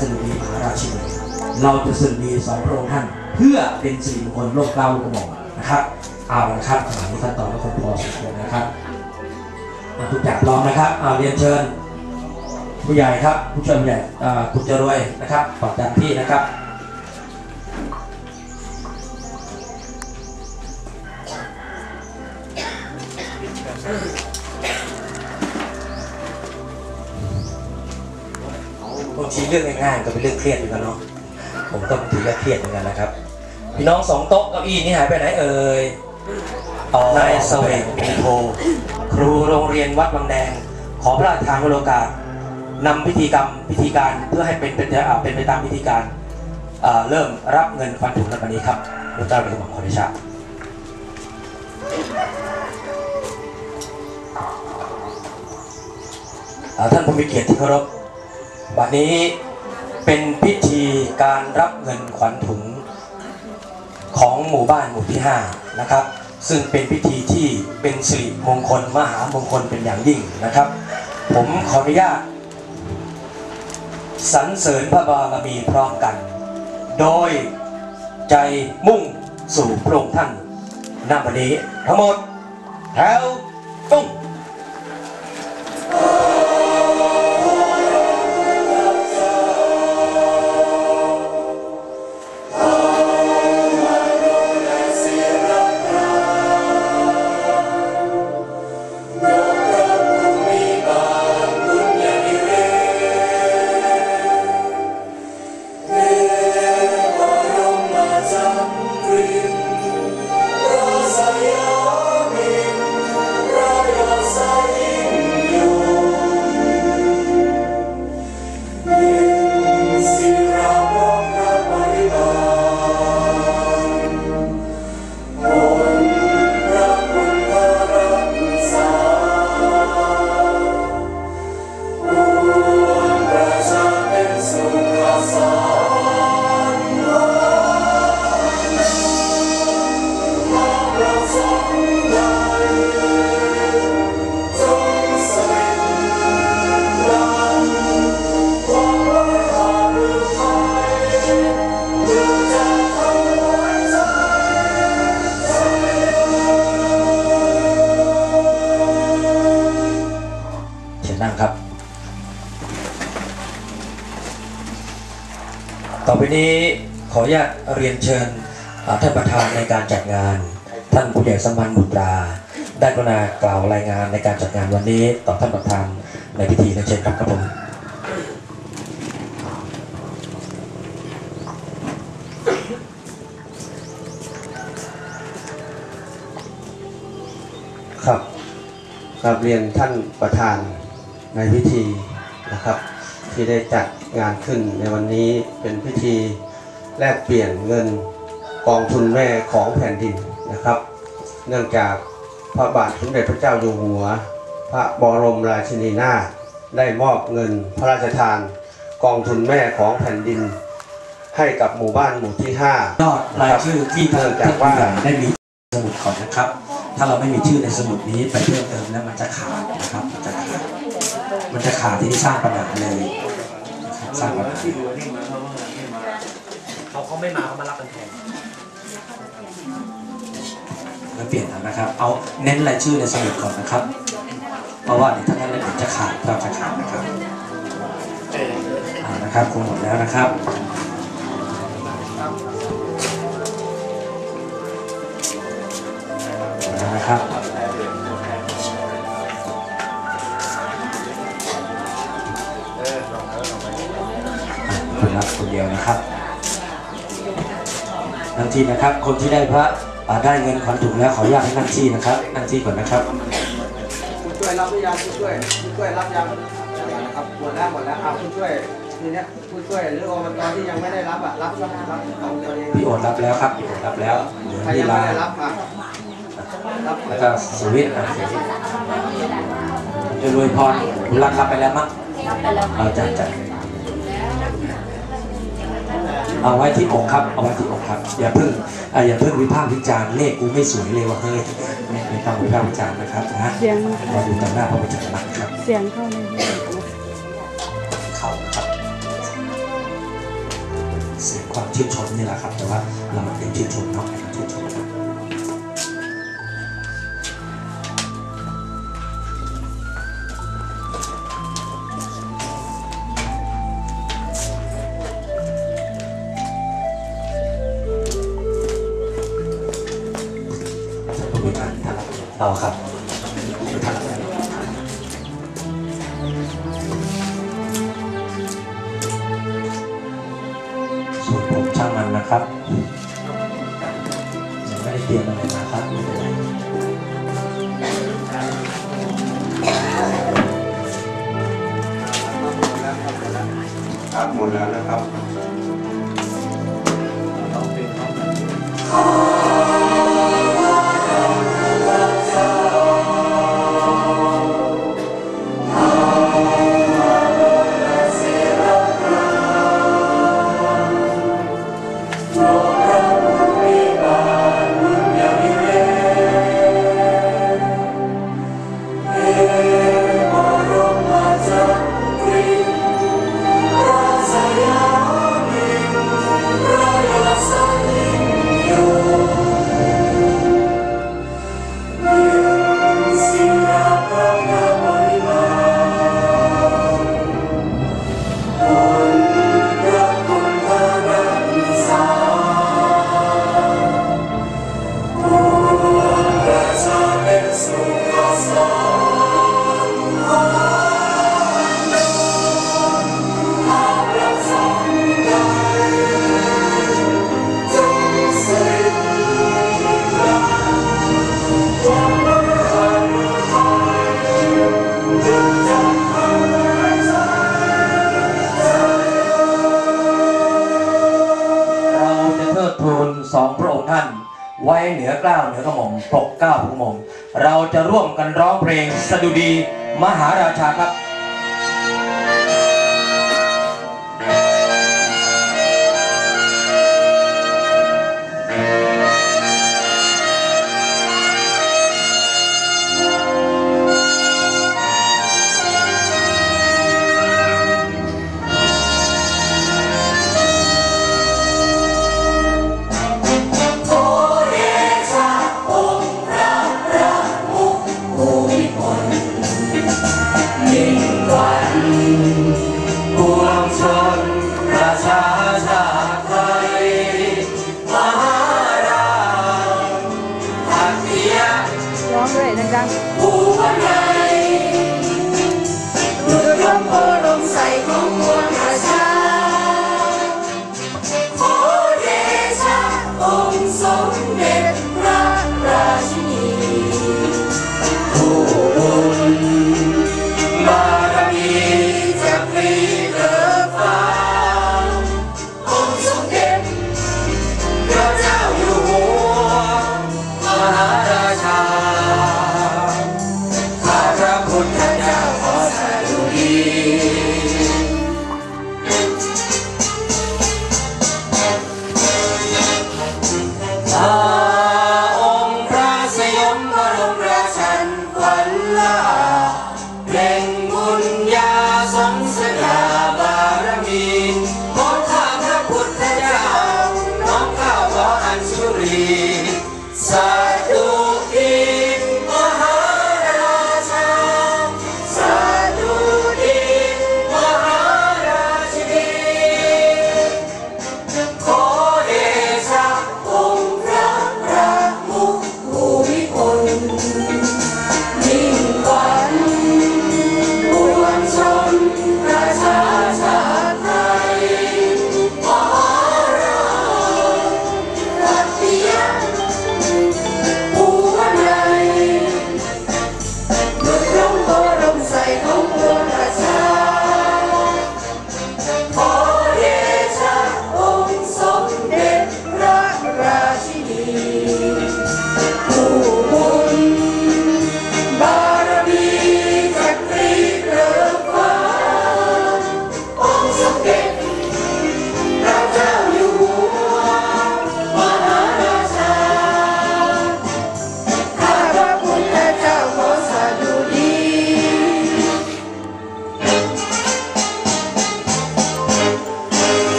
สดุดีมหาราชินีเราจะสดุดีสองพระองค์ท่านเพื่อเป็นสิริมงคลโลกเก้าลูกกระหม่อมนะครับเอาละครับขณะนี้ขั้นตอนก็คงพอสมควรนะครับทุกอย่างพร้อมนะครับเอาเรียนเชิญผู้ใหญ่ครับผู้ช่วยผู้ใหญ่คุณจะรวยนะครับขอจำที่นะครับบางทีเรื่องง่ายๆก็เป็นเรื่องเครียดเหมือนกันเนาะผมก็บางทีก็เครียดเหมือนกันนะครับพี่น้องสองโต๊ะเก้าอี้นี่หายไปไหนเอ่ยนายเสวกมีโทครูโรงเรียนวัดวังแดงขอพระราชทานวโรกาสนำพิธีกรรมพิธีการเพื่อให้เป็นเป็นเป็นไปตามพิธีการเริ่มรับเงินขวัญถุงในวันนี้ครับพระเจ้าเป็นผู้ขอเดชะท่านผู้มีเกียรติที่เคารพบัดนี้เป็นพิธีการรับเงินขวัญถุงของหมู่บ้านหมู่ที่ห้านะครับซึ่งเป็นพิธีที่เป็นสิริมงคลมหามงคลเป็นอย่างยิ่งนะครับผมขออนุญาตสรรเสริญพระบารมีพร้อมกันโดยใจมุ่งสู่พระองค์ท่านณบัดนี้ทั้งหมดแถวตรงต่อไปนี้ขออนุญาตเรียนเชิญท่านประธานในการจัดงานท่านผู้ใหญ่สัมพันธ์บุตราได้กรุณากล่าวรายงานในการจัดงานวันนี้ต่อท่านประธานในพิธีเชิญครับครับผมครับครับเรียนท่านประธานในพิธีนะครับที่ได้จัดงานขึ้นในวันนี้เป็นพิธีแลกเปลี่ยนเงินกองทุนแม่ของแผ่นดินนะครับเนื่องจากพระบาทสมเด็จพระเจ้าอยู่หัวพระบรมราชินีนาถได้มอบเงินพระราชทานกองทุนแม่ของแผ่นดินให้กับหมู่บ้านหมู่ที่ห้ายอดรายชื่อที่ท่านจากว่าได้มีสมุดก่อนนะครับถ้าเราไม่มีชื่อในสมุดนี้ไปเพิ่มเติมแล้วมันจะขาดนะครับมันจะขาดมันจะขาดที่สร้างปัญหาเลยสร้างปัญหาเขาเขาไม่มาเขามารับกันแทนแล้วเปลี่ยนนะครับเอาเน้นรายชื่อในสมุดก่อนนะครับเพราะว่าเดี๋ยวถ้างั้นเดี๋ยวจะขาดเราจะขาดนะครับเอานะครับคงหมดแล้วนะครับนะครับคนรับคนเดียวนะครับนั่งที่นะครับคนที่ได้พระได้เงินขวัญถุงแล้วขออนุญาตให้นั่งที่นะครับนั่งที่ก่อนนะครับคุณช่วยรับหรือยังคุณช่วยคุณช่วยรับยังนะครับหมดแล้วหมดแล้วเอาคุณช่วยทีนี้คุณช่วยหรืออบตที่ยังไม่ได้รับอ่ะรับรับรับของตัวเองพี่โอดรับแล้วครับพี่โอดรับแล้วใครยังไม่ได้รับอ่ะแล้วก็สวิตอ่ะสวิตจะรวยพรคุณรักรับไปแล้วมั้งเอาจัดจัดเอาไว้ที่อกครับเอาไว้ที่อกครับอย่าเพิ่งอย่าเพิ่งวิพากษ์วิจารณ์เลขกูไม่สวยเลยว่าเฮ้ยไม่ต้องวิพากษ์วิจารณ์นะครับนะมาดูต่างหน้าพระพุทธเจ้าครับเสียงเข้าในเข้าครับเสียงความชื่นชมนี่แหละครับแต่ว่าเรามาเพลงชื่นชมเนาะชื่นชมครับเอาครับส่วนผมช่างมันนะครับยังไม่ได้เตรียมอะไรมาครับไม่เป็นไรครับหมดแล้วนะครับสองพระองค์ท่านไว้เหนือเกล้าเหนือกระหม่อมปกเกล้าพระหม่อมเราจะร่วมกันร้องเพลงสดุดีมหาราชาครับร้องด้วยดังๆผู้วันใดดุจร่มโพลมใสของปวงประชาขอเดชะองค์สมเด็จพระราชินีผู้บุญบารมีจะพลีเกิดฟ้าองค์สมเด็จพระเจ้าอยู่หัวมหาราชาข้าพระพุทธเจ้าขอสดุดี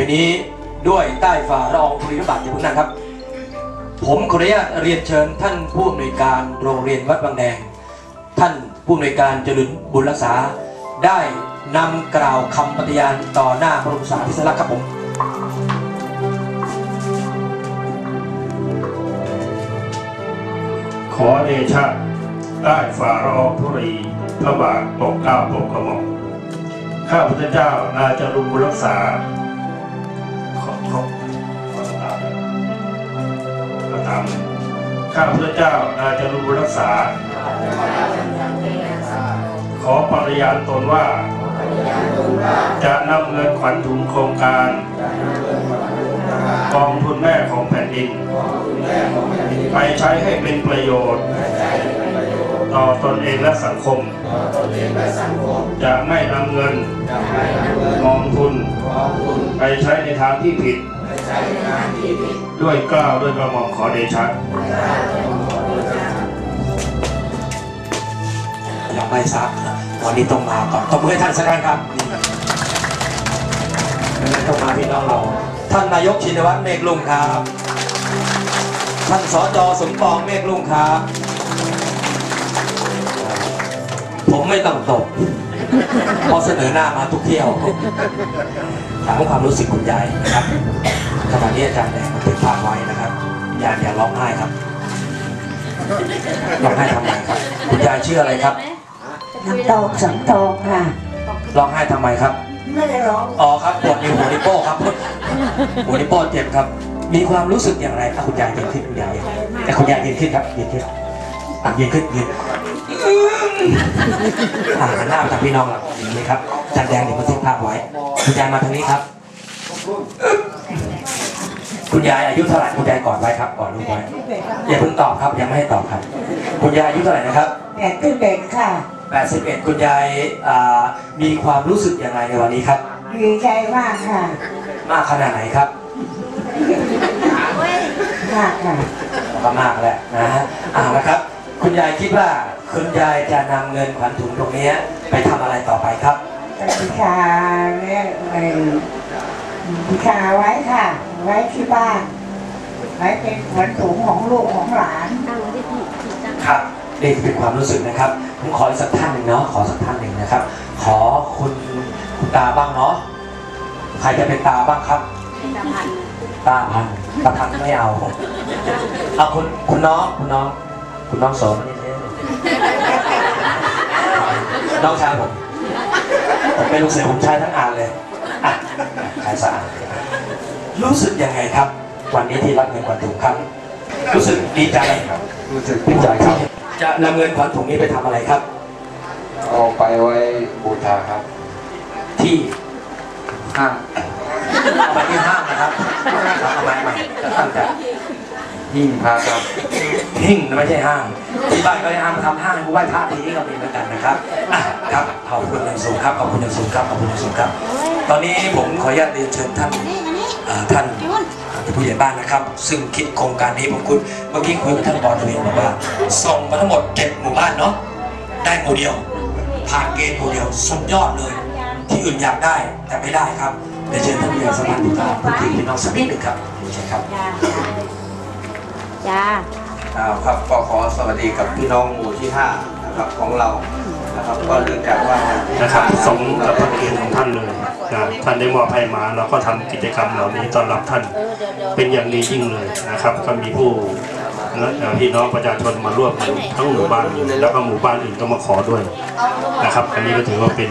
นี้ด้วยใต้ฝ่าละอองธุลีพระบาทอย่างพวกนั้นครับผมขออนุญาตเรียนเชิญท่านผู้อำนวยการโรงเรียนวัดบางแดงท่านผู้อำนวยการเจริญบุญรักษาได้นำกล่าวคำปฏิญาณต่อหน้าพระบรมสารีริกธาตุครับผมขอเดชะใต้ฝ่าละอองธุลีพระบาทปกเกล้าปกกระหม่อมข้าพุทธเจ้านายจรุญบุญรักษาขอขอขอตามขอตามข้าพุทธเจ้านายจรุญบุญรักษาขอปฏิญาณตนว่าจะนำเงินขวัญถุงโครงการกองทุนแม่ของแผ่นดินไปใช้ให้เป็นประโยชน์ต่อตนเองและสังคมจะไม่นำเงินกองทุนไปใช้ในทางที่ผิดด้วยเกล้าด้วยกระหม่อมขอเดชะยังไม่ทราบวันนี้ต้องมาก่อนต้องมือให้ท่านสักครั้งครับต้องมาพี่น้องเราท่านนายกชินวัตรเมฆลุ่งครับท่านสจสมปองเมฆลุ่งครับผมไม่ต้องตกพอเสนอหน้ามาทุกเที่ยวถามความรู้สึกคุณยายนะครับขณะนี้อาจารย์แดงมันติดภาพไว้นะครับยายอย่าร้องไห้ครับร้องไห้ทำไมครับคุณยายชื่ออะไรครับน้ำตกสังทองค่ะร้องไห้ทำไมครับไม่ได้ร้องอ๋อครับปวดนิ้วหัวนิ้วโป้ครับหัวนิ้วโป้เจ็บครับมีความรู้สึกอย่างไรครับคุณยายยืนขึ้นคุณยายแต่คุณยายยืนขึ้นครับยืนขึ้นอ่ะยืนขึ้นยืนอ่าหันหน้าทางพี่น้องเราอย่างนี้ครับอาจารย์แดงเดี๋ยวมาเซ็ตภาพไว้คุณยายมาทางนี้ครับคุณยายอายุเท่าไหร่คุณยายกอดไว้ครับกอดลูกไว้อย่าเพิ่งตอบครับยังไม่ให้ตอบครับคุณยายอายุเท่าไหร่นะครับแปดสิบเอ็ดค่ะแปดสิบเอ็ดคุณยายมีความรู้สึกอย่างไรในวันนี้ครับดีใจมากค่ะมากขนาดไหนครับมากค่ะก็มากแหละนะฮะอ่านะครับคุณยายคิดว่าคุณยายจะนำเงินขวัญถุงตรงนี้ไปทำอะไรต่อไปครับพิชาเนี่ยพิชาไว้ค่ะไว้ที่บ้านไว้เป็นขวัญถุงของลูกของหลานครับนี่คือความรู้สึกนะครับผมขออีกสักท่านหนึ่งเนาะขอสักท่านหนึ่งนะครับขอคุณคุณตาบ้างเนาะใครจะเป็นตาบ้างครับตาพันตาพันไม่เอาเอาคุณคุณน้องคุณน้องคุณน้องสมน้องชายผมผมเป็นลูกเสือผมใช้ทั้งอ่านเลยอ่ะใช้สะอาดรู้สึกยังไงครับวันนี้ที่รับเงินขวัญถุงครับรู้สึกดีใจครับรู้สึกดีใจครับจะนำเงินขวัญถุงนี้ไปทำอะไรครับเอาไปไว้บูชาครับที่ห้างเอาไปที่ห้างนะครับเอาไปใหม่ตั้งแต่หิ้งพระครับหิ้งไม่ใช่ห้างที่บ้านก็ได้ห้างทำห้างกูไหว้พระทีนี้ก็มีเหมือนกันนะครับครับขอบคุณอย่างสูงครับขอบคุณอย่างสูงครับขอบคุณอย่างสูงครับตอนนี้ผมขออนุญาตเรียนเชิญท่านท่านผู้ใหญ่บ้านนะครับซึ่งคิดโครงการนี้ผมคุยเมื่อกี้คุยกับท่านบอลทวีบอกว่าส่งมาทั้งหมดเจ็ดหมู่บ้านเนาะได้หมู่เดียวผ่านเกณฑ์หมู่เดียวสุดยอดเลยที่อื่นอยากได้แต่ไม่ได้ครับเดี๋ยวเชิญท่านผู้ใหญ่สมานบุตรพูดถึงพี่น้องสักนิดหนึ่งครับใช่ครับจ้าครับก็ขอสวัสดีกับพี่น้องหมู่ที่ห้านะครับของเรานะครับก็เนื่องจากว่านะครับสมกับพระเกียรติของท่านเลยนะท่านได้มอบให้มาเราก็ทำกิจกรรมเหล่านี้ต้อนรับท่านเป็นอย่างดียิ่งเลยนะครับก็มีผู้พี่น้องประชาชนมาร่วมทั้งหมู่บ้านแล้วก็หมู่บ้านอื่นก็มาขอด้วยนะครับอันนี้ก็ถือว่าเป็น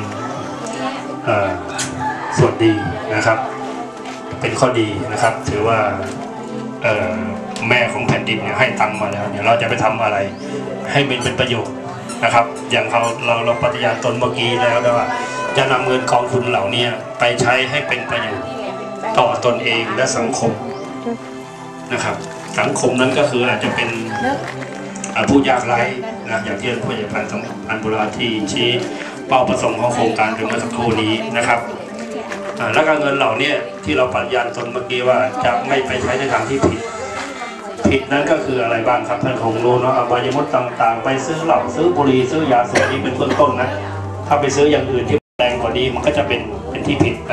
ส่วนดีนะครับเป็นข้อดีนะครับถือว่าแม่ของแผ่นดินเนี่ยให้ตังมาแล้วเนี่ยเราจะไปทำอะไรให้มันเป็นประโยชน์นะครับอย่างเราเราเราปฏิญาณตนเมื่อกี้แล้วว่าจะนำเงินกองทุนเหล่านี้ไปใช้ให้เป็นประโยชน์ต่อตนเองและสังคมนะครับสังคมนั้นก็คืออาจจะเป็นผู้ยากไร้นะอย่างที่ผู้ใหญ่พันธุ์พันธุ์บุราที่ชี้เป้าประสงค์ของโครงการเป็นเมื่อสักครู่นี้นะครับแล้วก็เงินเหล่านี้ที่เราปฏิญาณตนเมื่อกี้ว่าจะไม่ไปใช้ในทางที่ผิดผิดนั้นก็คืออะไรบ้างครับท่านคงรู้เนาะอบายมุขต่างๆไปซื้อเหล้าซื้อบุหรี่ซื้อยาเสพติดเป็นเบื้องต้นนะถ้าไปซื้ออย่างอื่นที่แรงกว่านี้มันก็จะเป็นเป็นที่ผิดนะครับ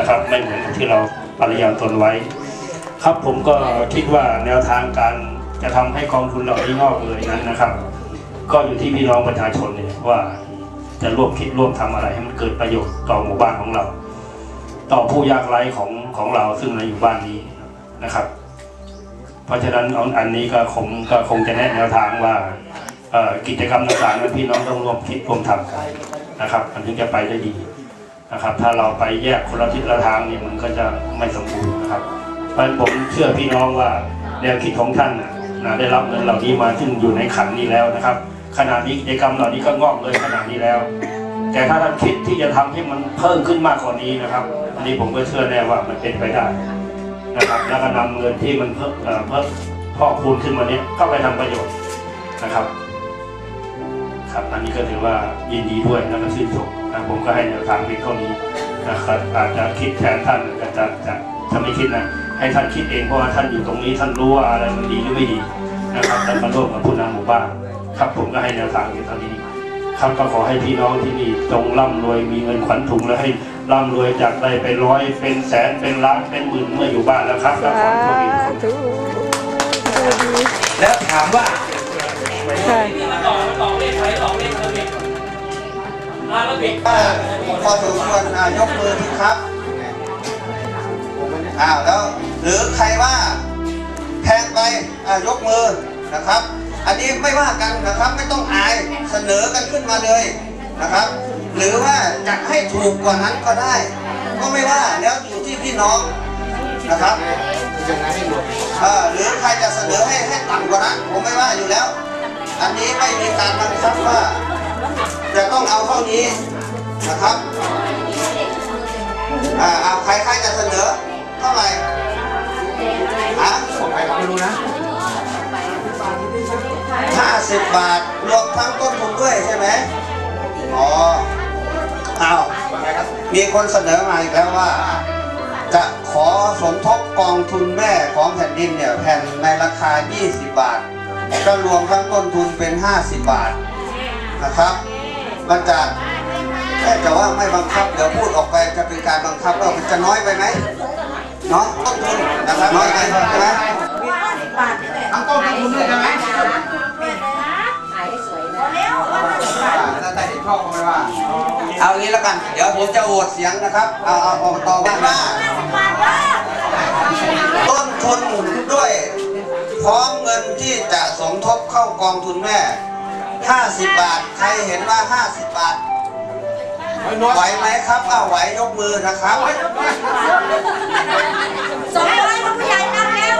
นะครับไม่เหมือนกับที่เราปฏิญาณตนไว้ครับผมก็คิดว่าแนวทางการจะทำให้กองทุนเหล่านี้งอกเงยนั้นนะครับก็อยู่ที่พี่น้องประชาชนเนี่ยว่าจะร่วมคิดร่วมทำอะไรให้มันเกิดประโยชน์ต่อหมู่บ้านของเราต่อผู้ยากไร้ของของเราซึ่งในอยู่บ้านนี้นะครับเพราะฉะนั้นอันนี้ก็คงก็คงจะแนะแนวทางว่ากิจกรรมต่างๆนั้นพี่น้องต้องร่วมคิดร่วมทำกันนะครับมันถึงจะไปได้ดีนะครับถ้าเราไปแยกคนละทิศละทางเนี่ยมันก็จะไม่สมบูรณ์นะครับเพราะฉะนั้นผมเชื่อพี่น้องว่าแนวคิดของท่านนะได้รับเงินเหล่านี้มาซึ่งอยู่ในขันนี้แล้วนะครับขณะนี้กิจกรรมเหล่านี้ก็งอกเลยขนาดนี้แล้วแต่ถ้าท่านคิดที่จะทำให้มันเพิ่มขึ้นมากกว่านี้นะครับอันนี้ผมก็เชื่อแน่ว่ามันเป็นไปได้นะครับแล้วก็นำเงินที่มันเพิ่มเพิ่มพอกพูนขึ้นมาเนี้ยก็ไปทำประโยชน์นะครับครับอันนี้ก็ถือว่ายินดีด้วยแล้วก็ชื่นชมนะผมก็ให้แนวทางเพียงเท่านี้นะครับอาจจะคิดแทนท่านอาจจะจะถ้าไม่คิดนะให้ท่านคิดเองเพราะว่าท่านอยู่ตรงนี้ท่านรู้ว่าอะไรมันดีหรือไม่ดีนะครับแล้วมาร่วมกับผู้นำหมู่บ้านครับผมก็ให้แนวทางเพียงเท่านี้ครับก็ขอให้พี่น้องที่นี่จงร่ำรวยมีเงินขวัญถุงและให้ร่ำรวยจากได้เป็นร้อยเป็นแสนเป็นล้านเป็นหมื่นเมื่ออยู่บ้านแล้วครับแล้วขอให้โชคดีทุกคนแล้วถามว่าใช่ต่อต่อเลขใครต่อเลขเราเด็กมาแล้วเด็กพอสมควรยกมือที่ครับอ้าวแล้วหรือใครว่าแพงไปยกมือนะครับอันนี้ไม่ว่ากันนะครับไม่ต้องอายเสนอกันขึ้นมาเลยนะครับหรือว่าจะให้ถูกกว่านั้นก็ได้ก็ไม่ว่าแล้วอยู่ที่พี่น้องนะครับหรือใครจะเสนอให้ให้ต่ำกว่านั้นผมไม่ว่าอยู่แล้วอันนี้ไม่มีการบังคับว่าจะต้องเอาเท่านี้นะครับอ่าใครใครจะเสนอเท่าไหร่อ่ะผมไม่รู้นะห้าสิบบาทรวมทั้งต้นทุนด้วยใช่ไหมอ๋อเอามีคนเสนอมาอีกแล้วว่าจะขอสมทบกองทุนแม่ของแผ่นดินเนี่ยแผ่นในราคายี่สิบบาทก็รวมทั้งต้นทุนเป็นห้าสิบบาทนะครับมันจะแต่ว่าไม่บังคับเดี๋ยวพูดออกไปจะเป็นการบังคับแล้วมันจะน้อยไปไหมเนาะต้นทุนนะครับน้อยไปใช่ไหมทั้งต้นทุนด้วยใช่ไหมเอางี้แล้วกันเดี๋ยวผมจะโหวตเสียงนะครับเอาเอาเอาต่อว่าต้นทุนด้วยพร้อมเงินที่จะสมทบเข้ากองทุนแม่ห้าสิบบาทใครเห็นว่าห้าสิบบาทไหวไหมครับเอาไหวยกมือนะครับสองร้อยผู้ใหญ่นั่งแล้ว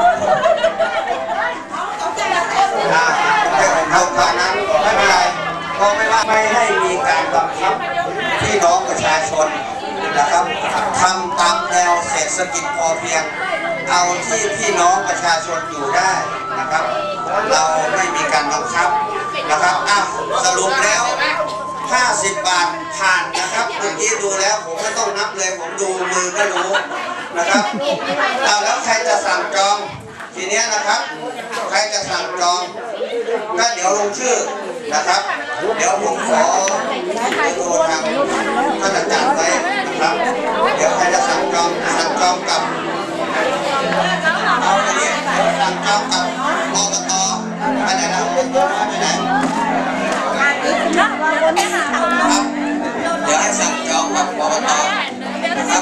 เอาเท่านั้นไม่เป็นไรก็ไม่ว่าไม่ให้มีการบังคับพี่น้องประชาชนนะครับทำตามแนวเศรษฐกิจพอเพียงเอาที่พี่น้องประชาชนอยู่ได้นะครับเราไม่มีการบังคับนะครับอ้าวสรุปแล้วห้าสิบบาทผ่านนะครับเมื่อกี้ดูแล้วผมไม่ต้องนับเลยผมดูมือก็รู้นะครับเอาแล้วใครจะสั่งจองทีนี้นะครับใครจะสั่งจองก็เดี๋ยวลงชื่อนะครับเดี๋ยวผมขอโทรทางท่านอาจารย์ไว้นะครับเดี๋ยวใครจะสั่งจองสั่งจองกับเอาอย่างนี้สั่งจองกับอบตไปไหนนะไปไหนเดี๋ยวให้สั่งจองกับอบตนะครับ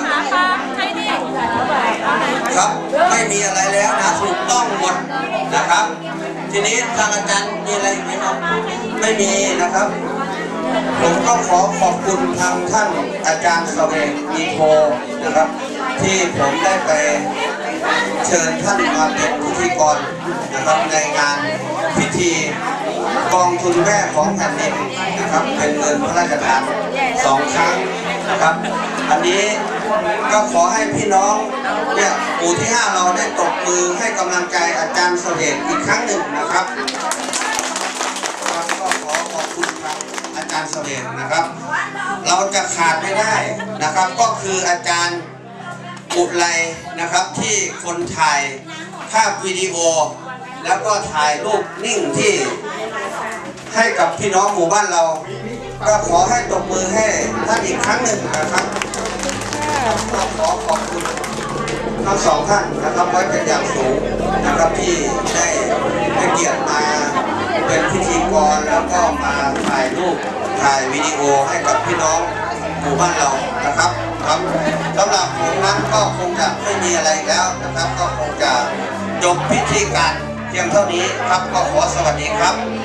ครับไม่มีอะไรแล้วนะถูกต้องหมดนะครับทีนี้ทางอาจารย์มีอะไรไหมครับไม่มีนะครับผมก็ขอขอบคุณทางท่านอาจารย์เสวกมีโพนะครับที่ผมได้ไปเชิญท่านมาเป็นพิธีกรนะครับในงานพิธีกองทุนแม่ของแผ่นดินนะครับเป็นเงินพระราชทานสองครั้งนะครับอันนี้ก็ขอให้พี่น้องเนี่ยหมู่ที่ห้าเราได้ตบมือให้กำลังใจอาจารย์เสวกอีกครั้งหนึ่งนะครับก็ขอขอบคุณครับอาจารย์เสวกนะครับเราจะขาดไม่ได้นะครับก็คืออาจารย์อุไรนะครับที่คนถ่ายภาพวิดีโอแล้วก็ถ่ายรูปนิ่งที่ให้กับพี่น้องหมู่บ้านเราก็ขอให้ตบมือให้ท่านอีกครั้งหนึ่งนะครับก็ขอขอบคุณทั้งสองท่านนะครับไว้เป็นอย่างสูงนะครับที่ได้ให้เกียรติมาเป็นพิธีกรแล้วก็มาถ่ายรูปถ่ายวิดีโอให้กับพี่น้องหมู่บ้านเรานะครับครับสำหรับผมนั้นก็คงจะไม่มีอะไรแล้วนะครับก็คงจะจบพิธีการเพียงเท่านี้ครับก็ขอสวัสดีครับ